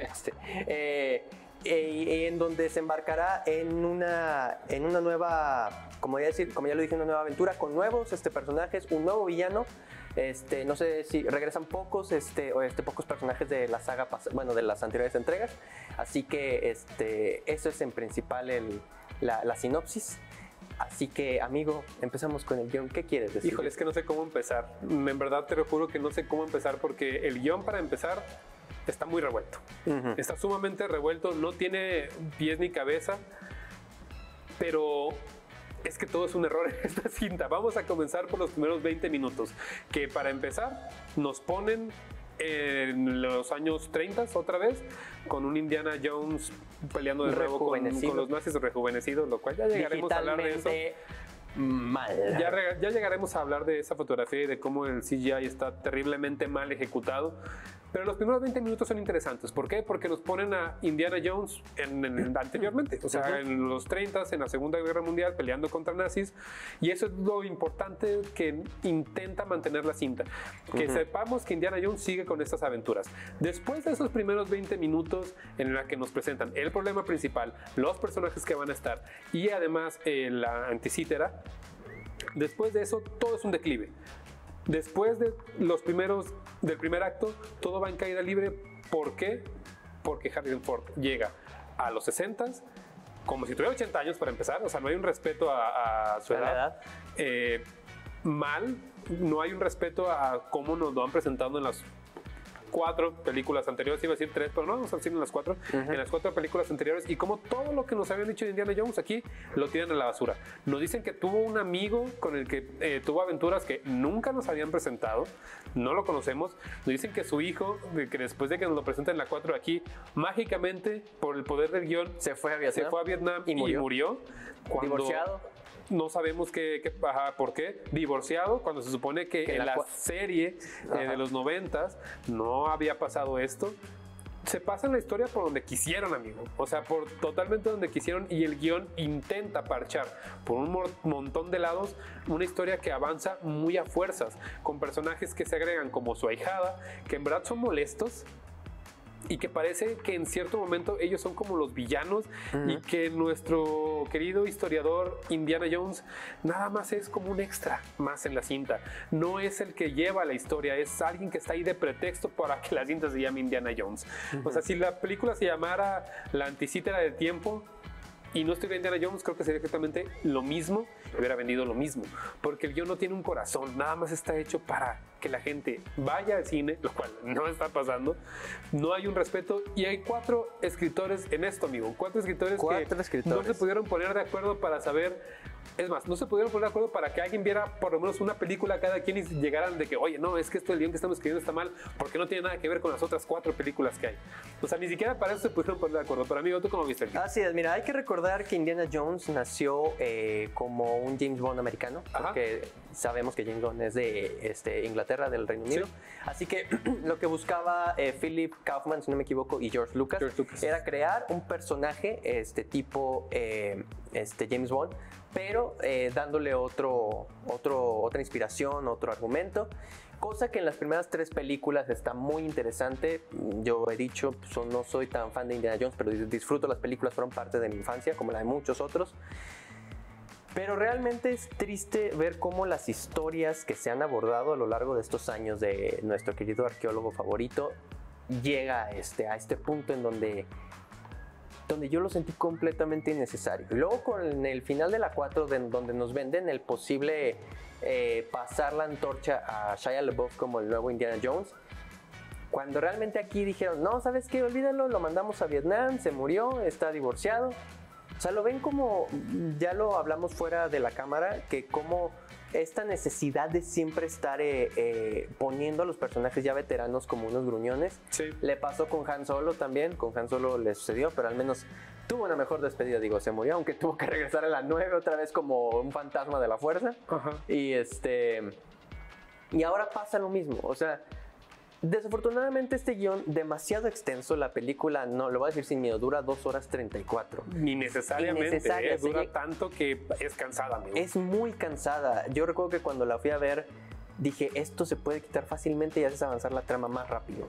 En donde se embarcará en una nueva, como ya lo dije, una nueva aventura con nuevos personajes, un nuevo villano. No sé si regresan pocos personajes de la saga, de las anteriores entregas. Así que eso es en principal la sinopsis. Así que, amigo, empezamos con el guión. ¿Qué quieres decir? Híjole, es que no sé cómo empezar. En verdad te lo juro que no sé cómo empezar porque el guión, para empezar, está muy revuelto. Está sumamente revuelto, no tiene pies ni cabeza, pero es que todo es un error en esta cinta. Vamos a comenzar por los primeros 20 minutos, que para empezar nos ponen en los años 30 otra vez, con un Indiana Jones peleando de nuevo con los nazis, rejuvenecidos, lo cual ya llegaremos a hablar de eso. Mal. Ya llegaremos a hablar de esa fotografía y de cómo el CGI está terriblemente mal ejecutado. Pero los primeros 20 minutos son interesantes. ¿Por qué? Porque nos ponen a Indiana Jones anteriormente, o sea, en los 30, en la Segunda Guerra Mundial, peleando contra nazis. Y eso es lo importante que intenta mantener la cinta. Que sepamos que Indiana Jones sigue con estas aventuras. Después de esos primeros 20 minutos en la que nos presentan el problema principal, los personajes que van a estar y además la Anticítera, después de eso todo es un declive. Después de del primer acto, todo va en caída libre. ¿Por qué? Porque Harrison Ford llega a los 60s, como si tuviera 80 años para empezar. O sea, no hay un respeto a su edad. No hay un respeto a cómo nos lo han presentado en las 4 películas anteriores, iba a decir 3, pero no vamos a decir en las 4, en las 4 películas anteriores, y como todo lo que nos habían dicho de Indiana Jones aquí lo tiran a la basura. Nos dicen que tuvo un amigo con el que tuvo aventuras que nunca nos habían presentado, no lo conocemos. Nos dicen que su hijo, que después de que nos lo presentan en la 4 aquí, mágicamente por el poder del guión se fue a Vietnam y murió. Divorciado. No sabemos por qué. Divorciado, cuando se supone que en la serie de los 90s no había pasado esto. Se pasa la historia por donde quisieron, amigo. O sea, por totalmente donde quisieron, y el guión intenta parchar por un montón de lados una historia que avanza muy a fuerzas, con personajes que se agregan como su ahijada, que en verdad son molestos. y que parece que en cierto momento ellos son como los villanos y que nuestro querido historiador Indiana Jones nada más es como un extra más en la cinta. No es el que lleva la historia, es alguien que está ahí de pretexto para que la cinta se llame Indiana Jones. O sea, si la película se llamara La Anticítera del Tiempo y no estuviera Indiana Jones, creo que sería exactamente lo mismo, hubiera vendido lo mismo, porque el guión no tiene un corazón, nada más está hecho para que la gente vaya al cine, lo cual no está pasando, no hay un respeto y hay 4 escritores en esto, amigo, 4 escritores que no se pudieron poner de acuerdo para saber. Es más, no se pudieron poner de acuerdo para que alguien viera por lo menos una película cada quien y llegaran de que, oye, no, es que esto del guión que estamos escribiendo está mal porque no tiene nada que ver con las otras 4 películas que hay. O sea, ni siquiera para eso se pudieron poner de acuerdo. Pero amigo, ¿tú cómo viste el guión? Así es, mira, hay que recordar que Indiana Jones nació como un James Bond americano, porque sabemos que James Bond es de Inglaterra, del Reino Unido. Sí. Así que lo que buscaba Philip Kaufman, si no me equivoco, y George Lucas era crear un personaje tipo James Bond, pero dándole otra inspiración, otro argumento, cosa que en las primeras 3 películas está muy interesante. Yo he dicho, no soy tan fan de Indiana Jones, pero disfruto las películas, fueron parte de mi infancia, como la de muchos otros. Pero realmente es triste ver cómo las historias que se han abordado a lo largo de estos años de nuestro querido arqueólogo favorito llega a este punto en donde yo lo sentí completamente innecesario. Y luego con el final de la 4, donde nos venden el posible pasar la antorcha a Shia LaBeouf como el nuevo Indiana Jones, cuando realmente aquí dijeron, no, ¿sabes qué? Olvídalo, lo mandamos a Vietnam, se murió, está divorciado. O sea, lo ven como, ya lo hablamos fuera de la cámara, que como esta necesidad de siempre estar poniendo a los personajes ya veteranos como unos gruñones. Sí. Le pasó con Han Solo también, con Han Solo le sucedió, pero al menos tuvo una mejor despedida, digo, se murió, aunque tuvo que regresar a la 9 otra vez como un fantasma de la fuerza. Ajá. Y ahora pasa lo mismo, o sea, desafortunadamente este guión demasiado extenso, la película, no lo voy a decir sin miedo, dura 2 horas 34. Innecesariamente, dura tanto que es cansada, amigo. Es muy cansada. Yo recuerdo que cuando la fui a ver dije, esto se puede quitar fácilmente y haces avanzar la trama más rápido.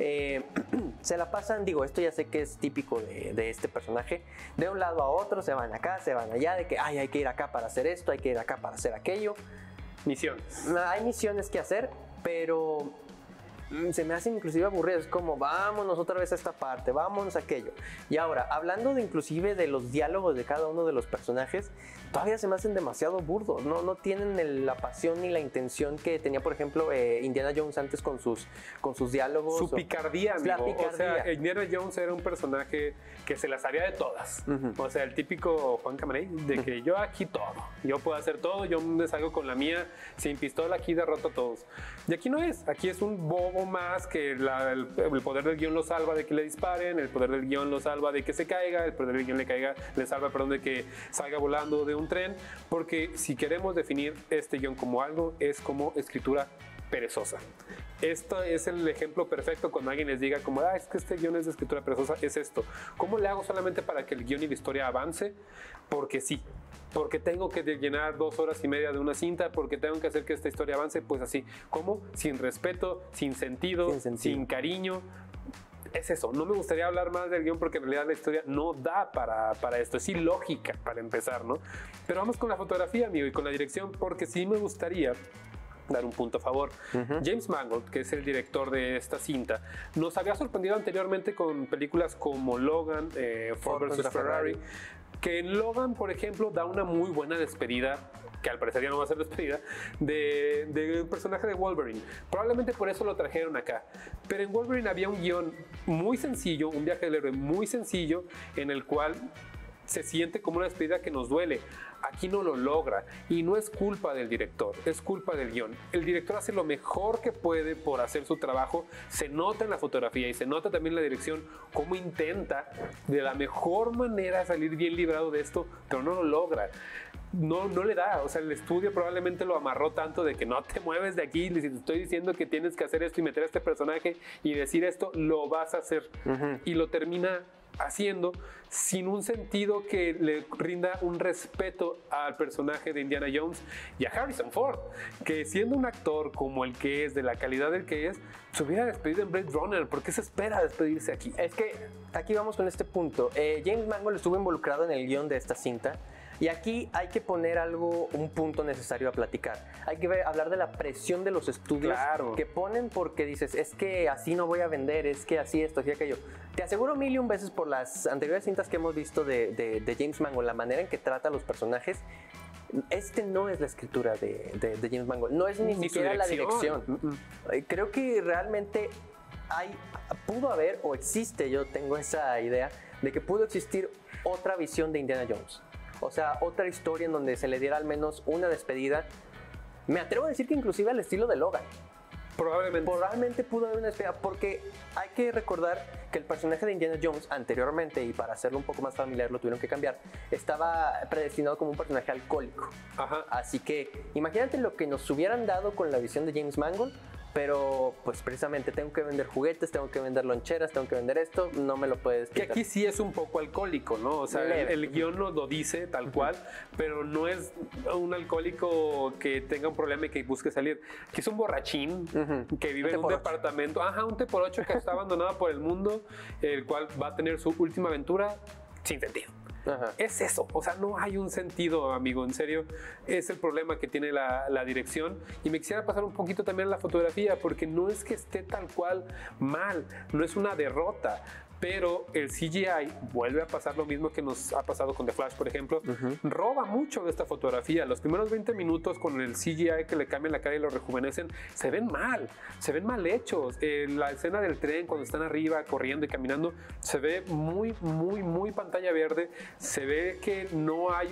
Se la pasan, digo, esto ya sé que es típico de este personaje, de un lado a otro, se van acá, se van allá, de que hay que ir acá para hacer esto, hay que ir acá para hacer aquello. Misiones. Hay misiones que hacer, pero se me hacen inclusive aburridos, es como vámonos otra vez a esta parte, vámonos a aquello. Y ahora, hablando inclusive de los diálogos de cada uno de los personajes, todavía se me hacen demasiado burdos, no tienen la pasión ni la intención que tenía, por ejemplo, Indiana Jones antes con sus diálogos. Su picardía, amigo. La picardía. O sea, Indiana Jones era un personaje que se la sabía de todas. O sea, el típico Juan Camaney, de que yo aquí todo, yo puedo hacer todo, yo me salgo con la mía, sin pistola aquí derroto a todos. Y aquí no es, aquí es un bobo más que el poder del guión lo salva de que le disparen, el poder del guión lo salva de que se caiga, el poder del guión le salva, perdón, de que salga volando de un tren, porque si queremos definir este guión como algo, es como escritura perezosa. Esto es el ejemplo perfecto cuando alguien les diga como, es que este guión es de escritura perezosa, es esto. ¿Cómo le hago solamente para que el guión y la historia avance? Porque sí. Porque tengo que llenar 2 horas y media de una cinta, porque tengo que hacer que esta historia avance, pues así. ¿Cómo? Sin respeto, sin sentido, sin cariño. Es eso, no me gustaría hablar más del guión porque en realidad la historia no da para esto, es ilógica para empezar, ¿no? Pero vamos con la fotografía, amigo, y con la dirección, porque sí me gustaría dar un punto a favor. James Mangold, que es el director de esta cinta, nos había sorprendido anteriormente con películas como Logan, Ford vs. Ferrari, que en Logan, por ejemplo, da una muy buena despedida, que al parecer ya no va a ser despedida, de un personaje de Wolverine. Probablemente por eso lo trajeron acá. Pero en Wolverine había un guión muy sencillo, un viaje del héroe muy sencillo, en el cual se siente como una despedida que nos duele. Aquí no lo logra y no es culpa del director, es culpa del guión. El director hace lo mejor que puede por hacer su trabajo, se nota en la fotografía y se nota también en la dirección cómo intenta de la mejor manera salir bien librado de esto, pero no lo logra. No le da, o sea, el estudio probablemente lo amarró tanto de que no te mueves de aquí, si te estoy diciendo que tienes que hacer esto y meter a este personaje y decir esto, lo vas a hacer. Y lo termina haciendo sin un sentido que le rinda un respeto al personaje de Indiana Jones y a Harrison Ford, que siendo un actor como el que es, de la calidad del que es, se hubiera despedido en Blade Runner. ¿Por qué se espera despedirse aquí? Es que aquí vamos con este punto. James Mangold estuvo involucrado en el guión de esta cinta. Y aquí hay que poner un punto necesario a platicar. Hay que hablar de la presión de los estudios que ponen porque dices, es que así no voy a vender, es que así esto, así aquello. Te aseguro 1000 veces por las anteriores cintas que hemos visto de James Mangold, la manera en que trata a los personajes, no es la escritura de James Mangold, no es ni siquiera la dirección. Creo que realmente pudo haber o existe, yo tengo esa idea, de que pudo existir otra visión de Indiana Jones. O sea, otra historia en donde se le diera al menos una despedida. Me atrevo a decir que inclusive al estilo de Logan. Probablemente pudo haber una despedida, porque hay que recordar que el personaje de Indiana Jones anteriormente, y para hacerlo un poco más familiar lo tuvieron que cambiar, estaba predestinado como un personaje alcohólico. Ajá. Así que imagínate lo que nos hubieran dado con la visión de James Mangold. Pero pues precisamente tengo que vender juguetes, tengo que vender loncheras, tengo que vender esto, no me lo puedes quitar. Que aquí sí es un poco alcohólico, ¿no? O sea, el guión no lo dice tal cual, pero no es un alcohólico que tenga un problema y que busque salir. Que es un borrachín que vive en un departamento, un T por 8 que está abandonado por el mundo, el cual va a tener su última aventura sin sentido. Ajá. Es eso, o sea, no hay un sentido, amigo, en serio, es el problema que tiene la dirección. Y me quisiera pasar un poquito también a la fotografía, porque no es que esté tal cual mal, no es una derrota, pero el CGI vuelve a pasar lo mismo que nos ha pasado con The Flash, por ejemplo. Roba mucho de esta fotografía. Los primeros 20 minutos con el CGI que le cambian la cara y lo rejuvenecen, se ven mal hechos. La escena del tren cuando están arriba corriendo y caminando se ve muy, muy, muy pantalla verde. Se ve que no hay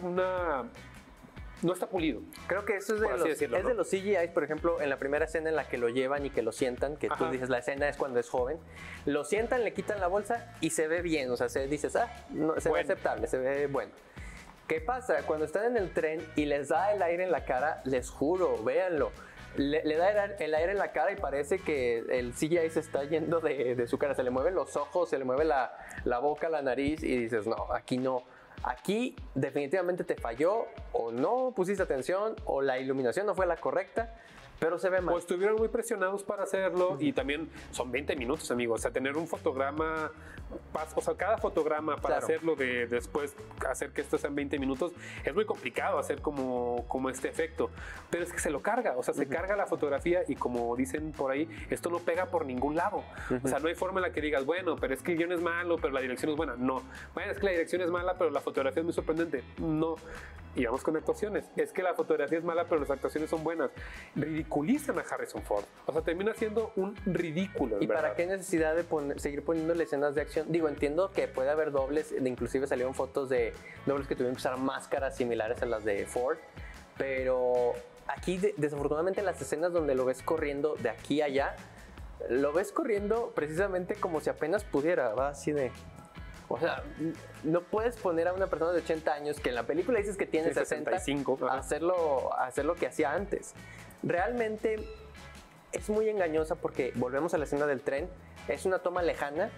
no está pulido. Creo que eso es de los CGIs, por ejemplo, en la primera escena en la que lo llevan y que lo sientan, que tú dices, la escena es cuando es joven, lo sientan, le quitan la bolsa y se ve bien, o sea, dices, se ve aceptable, se ve bueno. ¿Qué pasa? Cuando están en el tren y les da el aire en la cara, les juro, véanlo, le da el aire en la cara y parece que el CGI se está yendo de su cara, se le mueven los ojos, se le mueve la boca, la nariz y dices, no, aquí no. Aquí definitivamente te falló, o no pusiste atención, o la iluminación no fue la correcta, pero se ve mal. Pues estuvieron muy presionados para hacerlo y también son 20 minutos, amigos. O sea, tener un fotograma, o sea, cada fotograma para hacerlo después, hacer que esto sean 20 minutos, es muy complicado hacer como este efecto. Pero es que se lo carga, o sea, se carga la fotografía y como dicen por ahí, esto no pega por ningún lado. O sea, no hay forma en la que digas, bueno, pero es que el guión es malo, pero la dirección es buena. No. Bueno, es que la dirección es mala, pero la fotografía es muy sorprendente. No. Y vamos con actuaciones. Es que la fotografía es mala, pero las actuaciones son buenas. Ridiculizan a Harrison Ford. O sea, termina siendo un ridículo. ¿Y para qué necesidad de seguir poniéndole escenas de acción? Digo, entiendo que puede haber dobles, inclusive salieron fotos de dobles que tuvieron que usar máscaras similares a las de Ford, pero aquí desafortunadamente las escenas donde lo ves corriendo de aquí a allá, lo ves corriendo precisamente como si apenas pudiera, va así de... O sea, no puedes poner a una persona de 80 años que en la película dices que tiene 65 a hacer lo que hacía antes. Realmente es muy engañosa porque volvemos a la escena del tren, es una toma lejana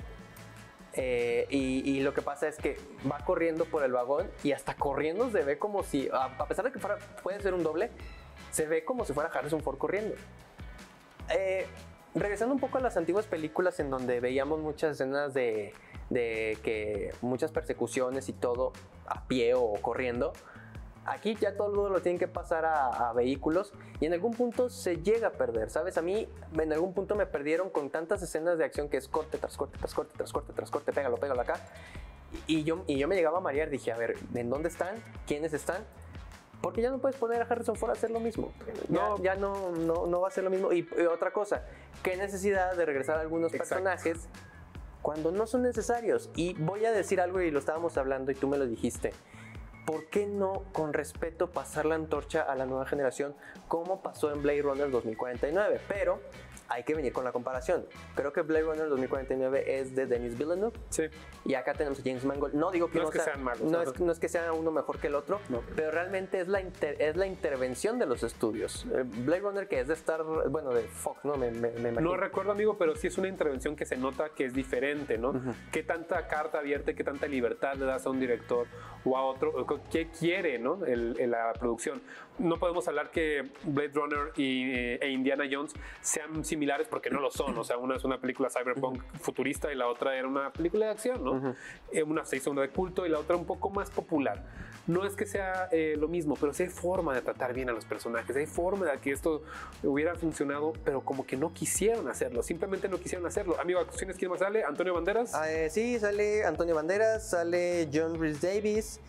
y lo que pasa es que va corriendo por el vagón y hasta corriendo se ve como si, a pesar de que puede ser un doble, se ve como si fuera Harrison Ford corriendo. Regresando un poco a las antiguas películas en donde veíamos muchas escenas de que muchas persecuciones y todo a pie o corriendo, aquí ya todo lo tienen que pasar a vehículos y en algún punto se llega a perder, ¿sabes? A mí en algún punto me perdieron con tantas escenas de acción que es corte tras corte, tras corte, tras corte, tras corte, pégalo acá y yo me llegaba a marear, dije, a ver, ¿en dónde están? ¿Quiénes están? Porque ya no puedes poner a Harrison Ford a hacer lo mismo. Ya no va a ser lo mismo. Y otra cosa, ¿qué necesidad de regresar a algunos personajes cuando no son necesarios? Y voy a decir algo y lo estábamos hablando y tú me lo dijiste. ¿por qué no con respeto pasar la antorcha a la nueva generación como pasó en Blade Runner 2049? Pero hay que venir con la comparación. Creo que Blade Runner 2049 es de Denis Villeneuve. Sí. Y acá tenemos a James Mangold. No digo que no es que sean malos. No es que sea uno mejor que el otro, no. Pero realmente es la intervención de los estudios. Blade Runner, que es de de Fox, ¿no? Me imagino. No recuerdo, amigo, pero sí es una intervención que se nota que es diferente, ¿no? ¿Qué tanta carta abierta, qué tanta libertad le das a un director o a otro? ¿Qué quiere, ¿no? La producción. No podemos hablar que Blade Runner e Indiana Jones sean similares porque no lo son. O sea, una es una película cyberpunk futurista y la otra era una película de acción, ¿no? Una se hizo una de culto y la otra un poco más popular. No es que sea lo mismo, pero sí hay forma de tratar bien a los personajes, hay forma de que esto hubiera funcionado, pero como que no quisieron hacerlo, simplemente no quisieron hacerlo. Amigo, ¿actuaciones quién más sale? ¿Antonio Banderas? Sí, sale Antonio Banderas, sale John Rhys Davies,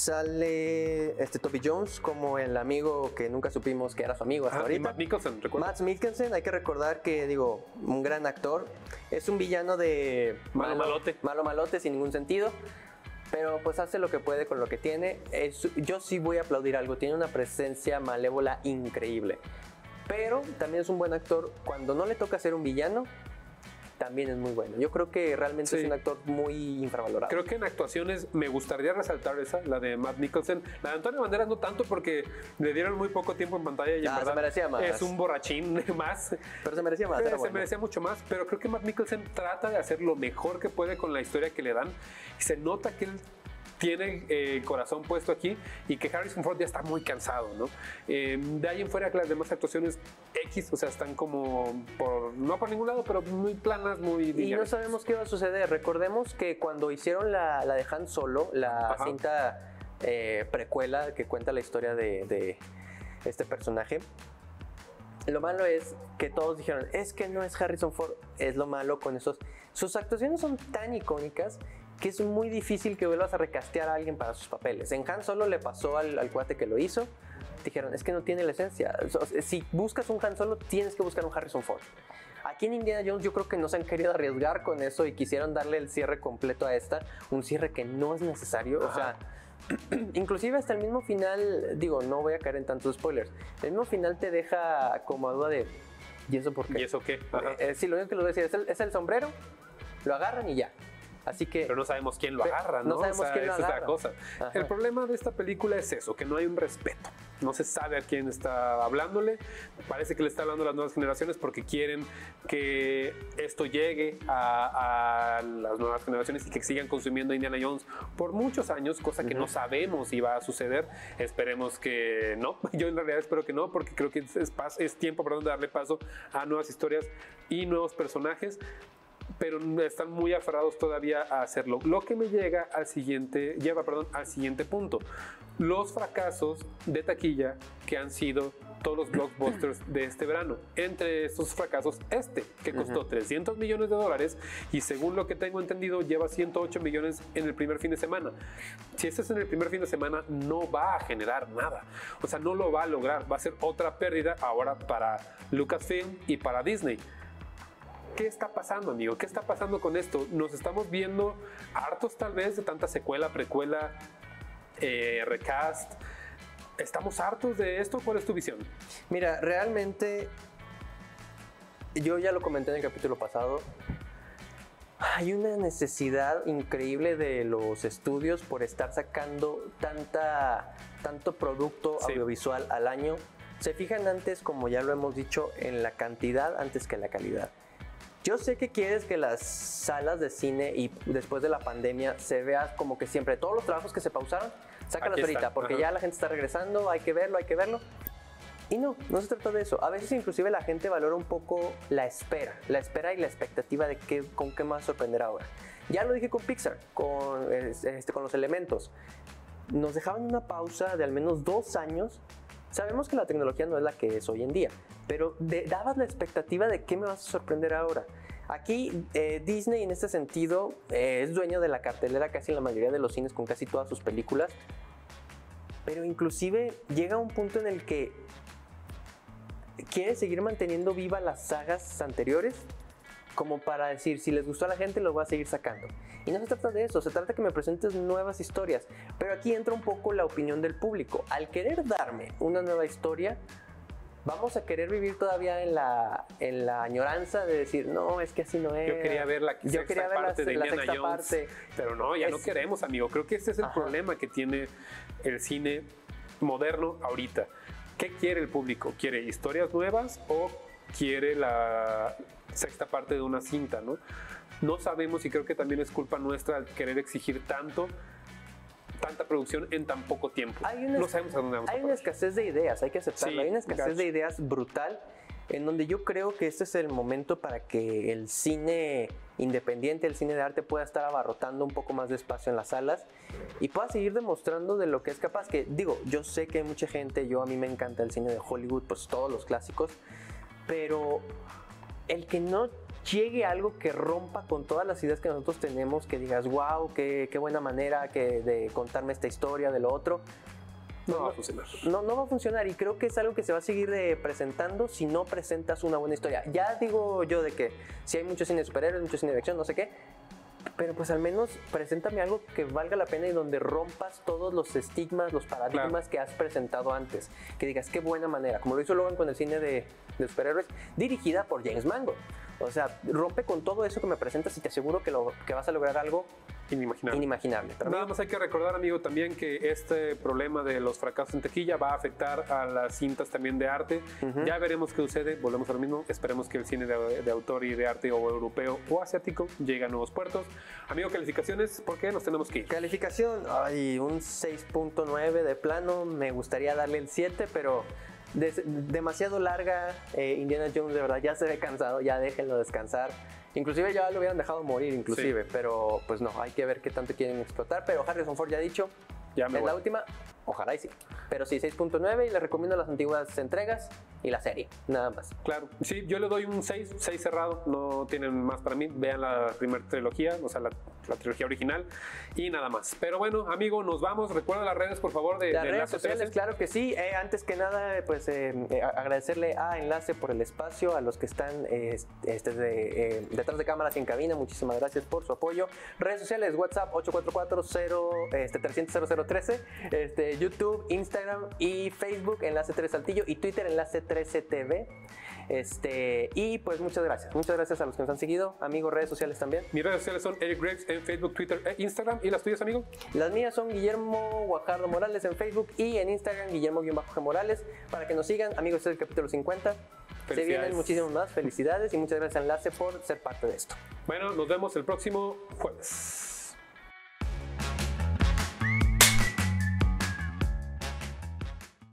sale Toby Jones como el amigo que nunca supimos que era su amigo hasta ahorita. Y Matt Mikkelsen, ¿recuerdas? Matt Mikkelsen, hay que recordar que, un gran actor, es un villano de... Malo malote, sin ningún sentido. Pero pues hace lo que puede con lo que tiene. Yo sí voy a aplaudir algo. Tiene una presencia malévola increíble. Pero también es un buen actor. Cuando no le toca ser un villano, también es muy bueno. Yo creo que realmente es un actor muy infravalorado. Creo que en actuaciones me gustaría resaltar esa, la de Matt Mikkelsen. La de Antonio Banderas no tanto porque le dieron muy poco tiempo en pantalla y en verdad se merecía más. Es un borrachín más. Pero se merecía más. Se merecía mucho más, pero creo que Matt Mikkelsen trata de hacer lo mejor que puede con la historia que le dan y se nota que él tiene el corazón puesto aquí y que Harrison Ford ya está muy cansado, ¿no? De ahí en fuera que las demás actuaciones X, o sea, están como no por ningún lado, pero muy planas, muy lineales. Y no sabemos qué va a suceder. Recordemos que cuando hicieron la de Han Solo, la cinta precuela que cuenta la historia de este personaje, lo malo es que todos dijeron, es que no es Harrison Ford, es lo malo con esos. Sus actuaciones son tan icónicas que es muy difícil que vuelvas a recastear a alguien para sus papeles. En Han Solo le pasó al cuate que lo hizo, dijeron, es que no tiene la esencia. Si buscas un Han Solo, tienes que buscar un Harrison Ford. Aquí en Indiana Jones yo creo que no se han querido arriesgar con eso y quisieron darle el cierre completo a esta, un cierre que no es necesario. O sea, inclusive hasta el mismo final, no voy a caer en tantos spoilers, el mismo final te deja como a duda de, ¿y eso por qué? ¿Y eso qué? Sí, lo único que les voy a decir es el sombrero, lo agarran y ya. Así que, pero no sabemos quién lo agarra, ¿no? No sabemos quién lo agarra. Esa es la cosa. Ajá. El problema de esta película es eso, que no hay un respeto. No se sabe a quién está hablándole. Parece que le está hablando a las nuevas generaciones porque quieren que esto llegue a las nuevas generaciones y que sigan consumiendo Indiana Jones por muchos años, cosa que no sabemos si va a suceder. Esperemos que no. Yo en realidad espero que no, porque creo que es tiempo de darle paso a nuevas historias y nuevos personajes, pero están muy aferrados todavía a hacerlo. Lo que me lleva al siguiente punto. Los fracasos de taquilla que han sido todos los blockbusters de este verano. Entre estos fracasos, que costó $300 millones y según lo que tengo entendido, lleva 108 millones en el primer fin de semana. Si este es en el primer fin de semana, no va a generar nada. O sea, no lo va a lograr. Va a ser otra pérdida ahora para Lucasfilm y para Disney. ¿Qué está pasando, amigo? ¿Qué está pasando con esto? Nos estamos viendo hartos tal vez de tanta secuela, precuela, recast. ¿Estamos hartos de esto? ¿Cuál es tu visión? Mira, realmente, yo ya lo comenté en el capítulo pasado, hay una necesidad increíble de los estudios por estar sacando tanto producto audiovisual al año. Se fijan antes, como ya lo hemos dicho, en la cantidad antes que en la calidad. Yo sé que quieres que las salas de cine y después de la pandemia se vea como que siempre todos los trabajos que se pausaron, sácalos ahorita, porque ya la gente está regresando, hay que verlo. Y no se trata de eso. A veces inclusive la gente valora un poco la espera y la expectativa de con qué me va a sorprender ahora. Ya lo dije con Pixar, con los Elementos. Nos dejaban una pausa de al menos 2 años. Sabemos que la tecnología no es la que es hoy en día, pero dabas la expectativa de qué me vas a sorprender ahora. Aquí Disney en este sentido es dueño de la cartelera casi en la mayoría de los cines con casi todas sus películas, pero inclusive llega un punto en el que quiere seguir manteniendo viva las sagas anteriores, como para decir, si les gustó a la gente, lo voy a seguir sacando. Y no se trata de eso, se trata de que me presentes nuevas historias. Pero aquí entra un poco la opinión del público. Al querer darme una nueva historia, vamos a querer vivir todavía en la añoranza de decir, no, es que así no es. Yo quería ver la sexta parte de Indiana Jones, pero no, ya no queremos, amigo. Creo que este es el problema que tiene el cine moderno ahorita. ¿Qué quiere el público? ¿Quiere historias nuevas o quiere la sexta parte de una cinta, ¿no? No sabemos, y creo que también es culpa nuestra al querer exigir tanta producción en tan poco tiempo. No sabemos a dónde vamos. Hay una escasez de ideas, hay que aceptarlo. Sí, hay una escasez de ideas brutal, en donde yo creo que este es el momento para que el cine independiente, el cine de arte, pueda estar abarrotando un poco más de espacio en las salas y pueda seguir demostrando de lo que es capaz. Que digo, yo sé que hay mucha gente, a mí me encanta el cine de Hollywood, pues todos los clásicos, pero el que no llegue a algo que rompa con todas las ideas que nosotros tenemos, que digas, wow, qué buena manera de contarme esta historia, de lo otro, no va a funcionar. No va a funcionar, y creo que es algo que se va a seguir presentando si no presentas una buena historia. Ya digo yo de que si hay mucho cine de superhéroes, mucho cine de acción, no sé qué, pero pues al menos preséntame algo que valga la pena y donde rompas todos los estigmas, los paradigmas que has presentado antes. Que digas, qué buena manera, como lo hizo Logan con el cine de superhéroes, dirigida por James Mangold. O sea, rompe con todo eso que me presentas y te aseguro que vas a lograr algo inimaginable. Pero nada más hay que recordar, amigo, también que este problema de los fracasos en taquilla va a afectar a las cintas también de arte. Ya veremos qué sucede, volvemos a lo mismo. Esperemos que el cine de autor y de arte o europeo o asiático llegue a nuevos puertos. Amigo, calificaciones, ¿por qué nos tenemos que ir? Calificación, un 6.9 de plano. Me gustaría darle el 7, pero demasiado larga. Indiana Jones, de verdad, ya se ve cansado, ya déjenlo descansar. Inclusive ya lo hubieran dejado morir, inclusive, sí. Pero pues no, hay que ver qué tanto quieren explotar. Pero Harrison Ford ya ha dicho, es la última, ojalá y sí. Pero sí, 6.9, y les recomiendo las antiguas entregas y la serie, nada más. Claro, sí, yo le doy un 6 cerrado, no tienen más para mí. Vean la primera trilogía, o sea, la trilogía original, y nada más. Pero bueno, amigo, nos vamos. Recuerda las redes, por favor, de redes sociales, 13. Claro que sí. Antes que nada, pues agradecerle a Enlace por el espacio, a los que están detrás de cámaras y en cabina. Muchísimas gracias por su apoyo. Redes sociales, WhatsApp 844-300-0013, YouTube, Instagram y Facebook, Enlace 3 Saltillo, y Twitter, Enlace 13 TV. Y pues muchas gracias a los que nos han seguido. Amigos, redes sociales también. Mis redes sociales son Eric Gregs en Facebook, Twitter e Instagram. ¿Y las tuyas, amigo? Las mías son Guillermo Guajardo Morales en Facebook y en Instagram Guillermo-G Morales, para que nos sigan. Amigos, este es el capítulo 50. Se vienen muchísimos más. Felicidades y muchas gracias a Enlace por ser parte de esto. Bueno, nos vemos el próximo jueves.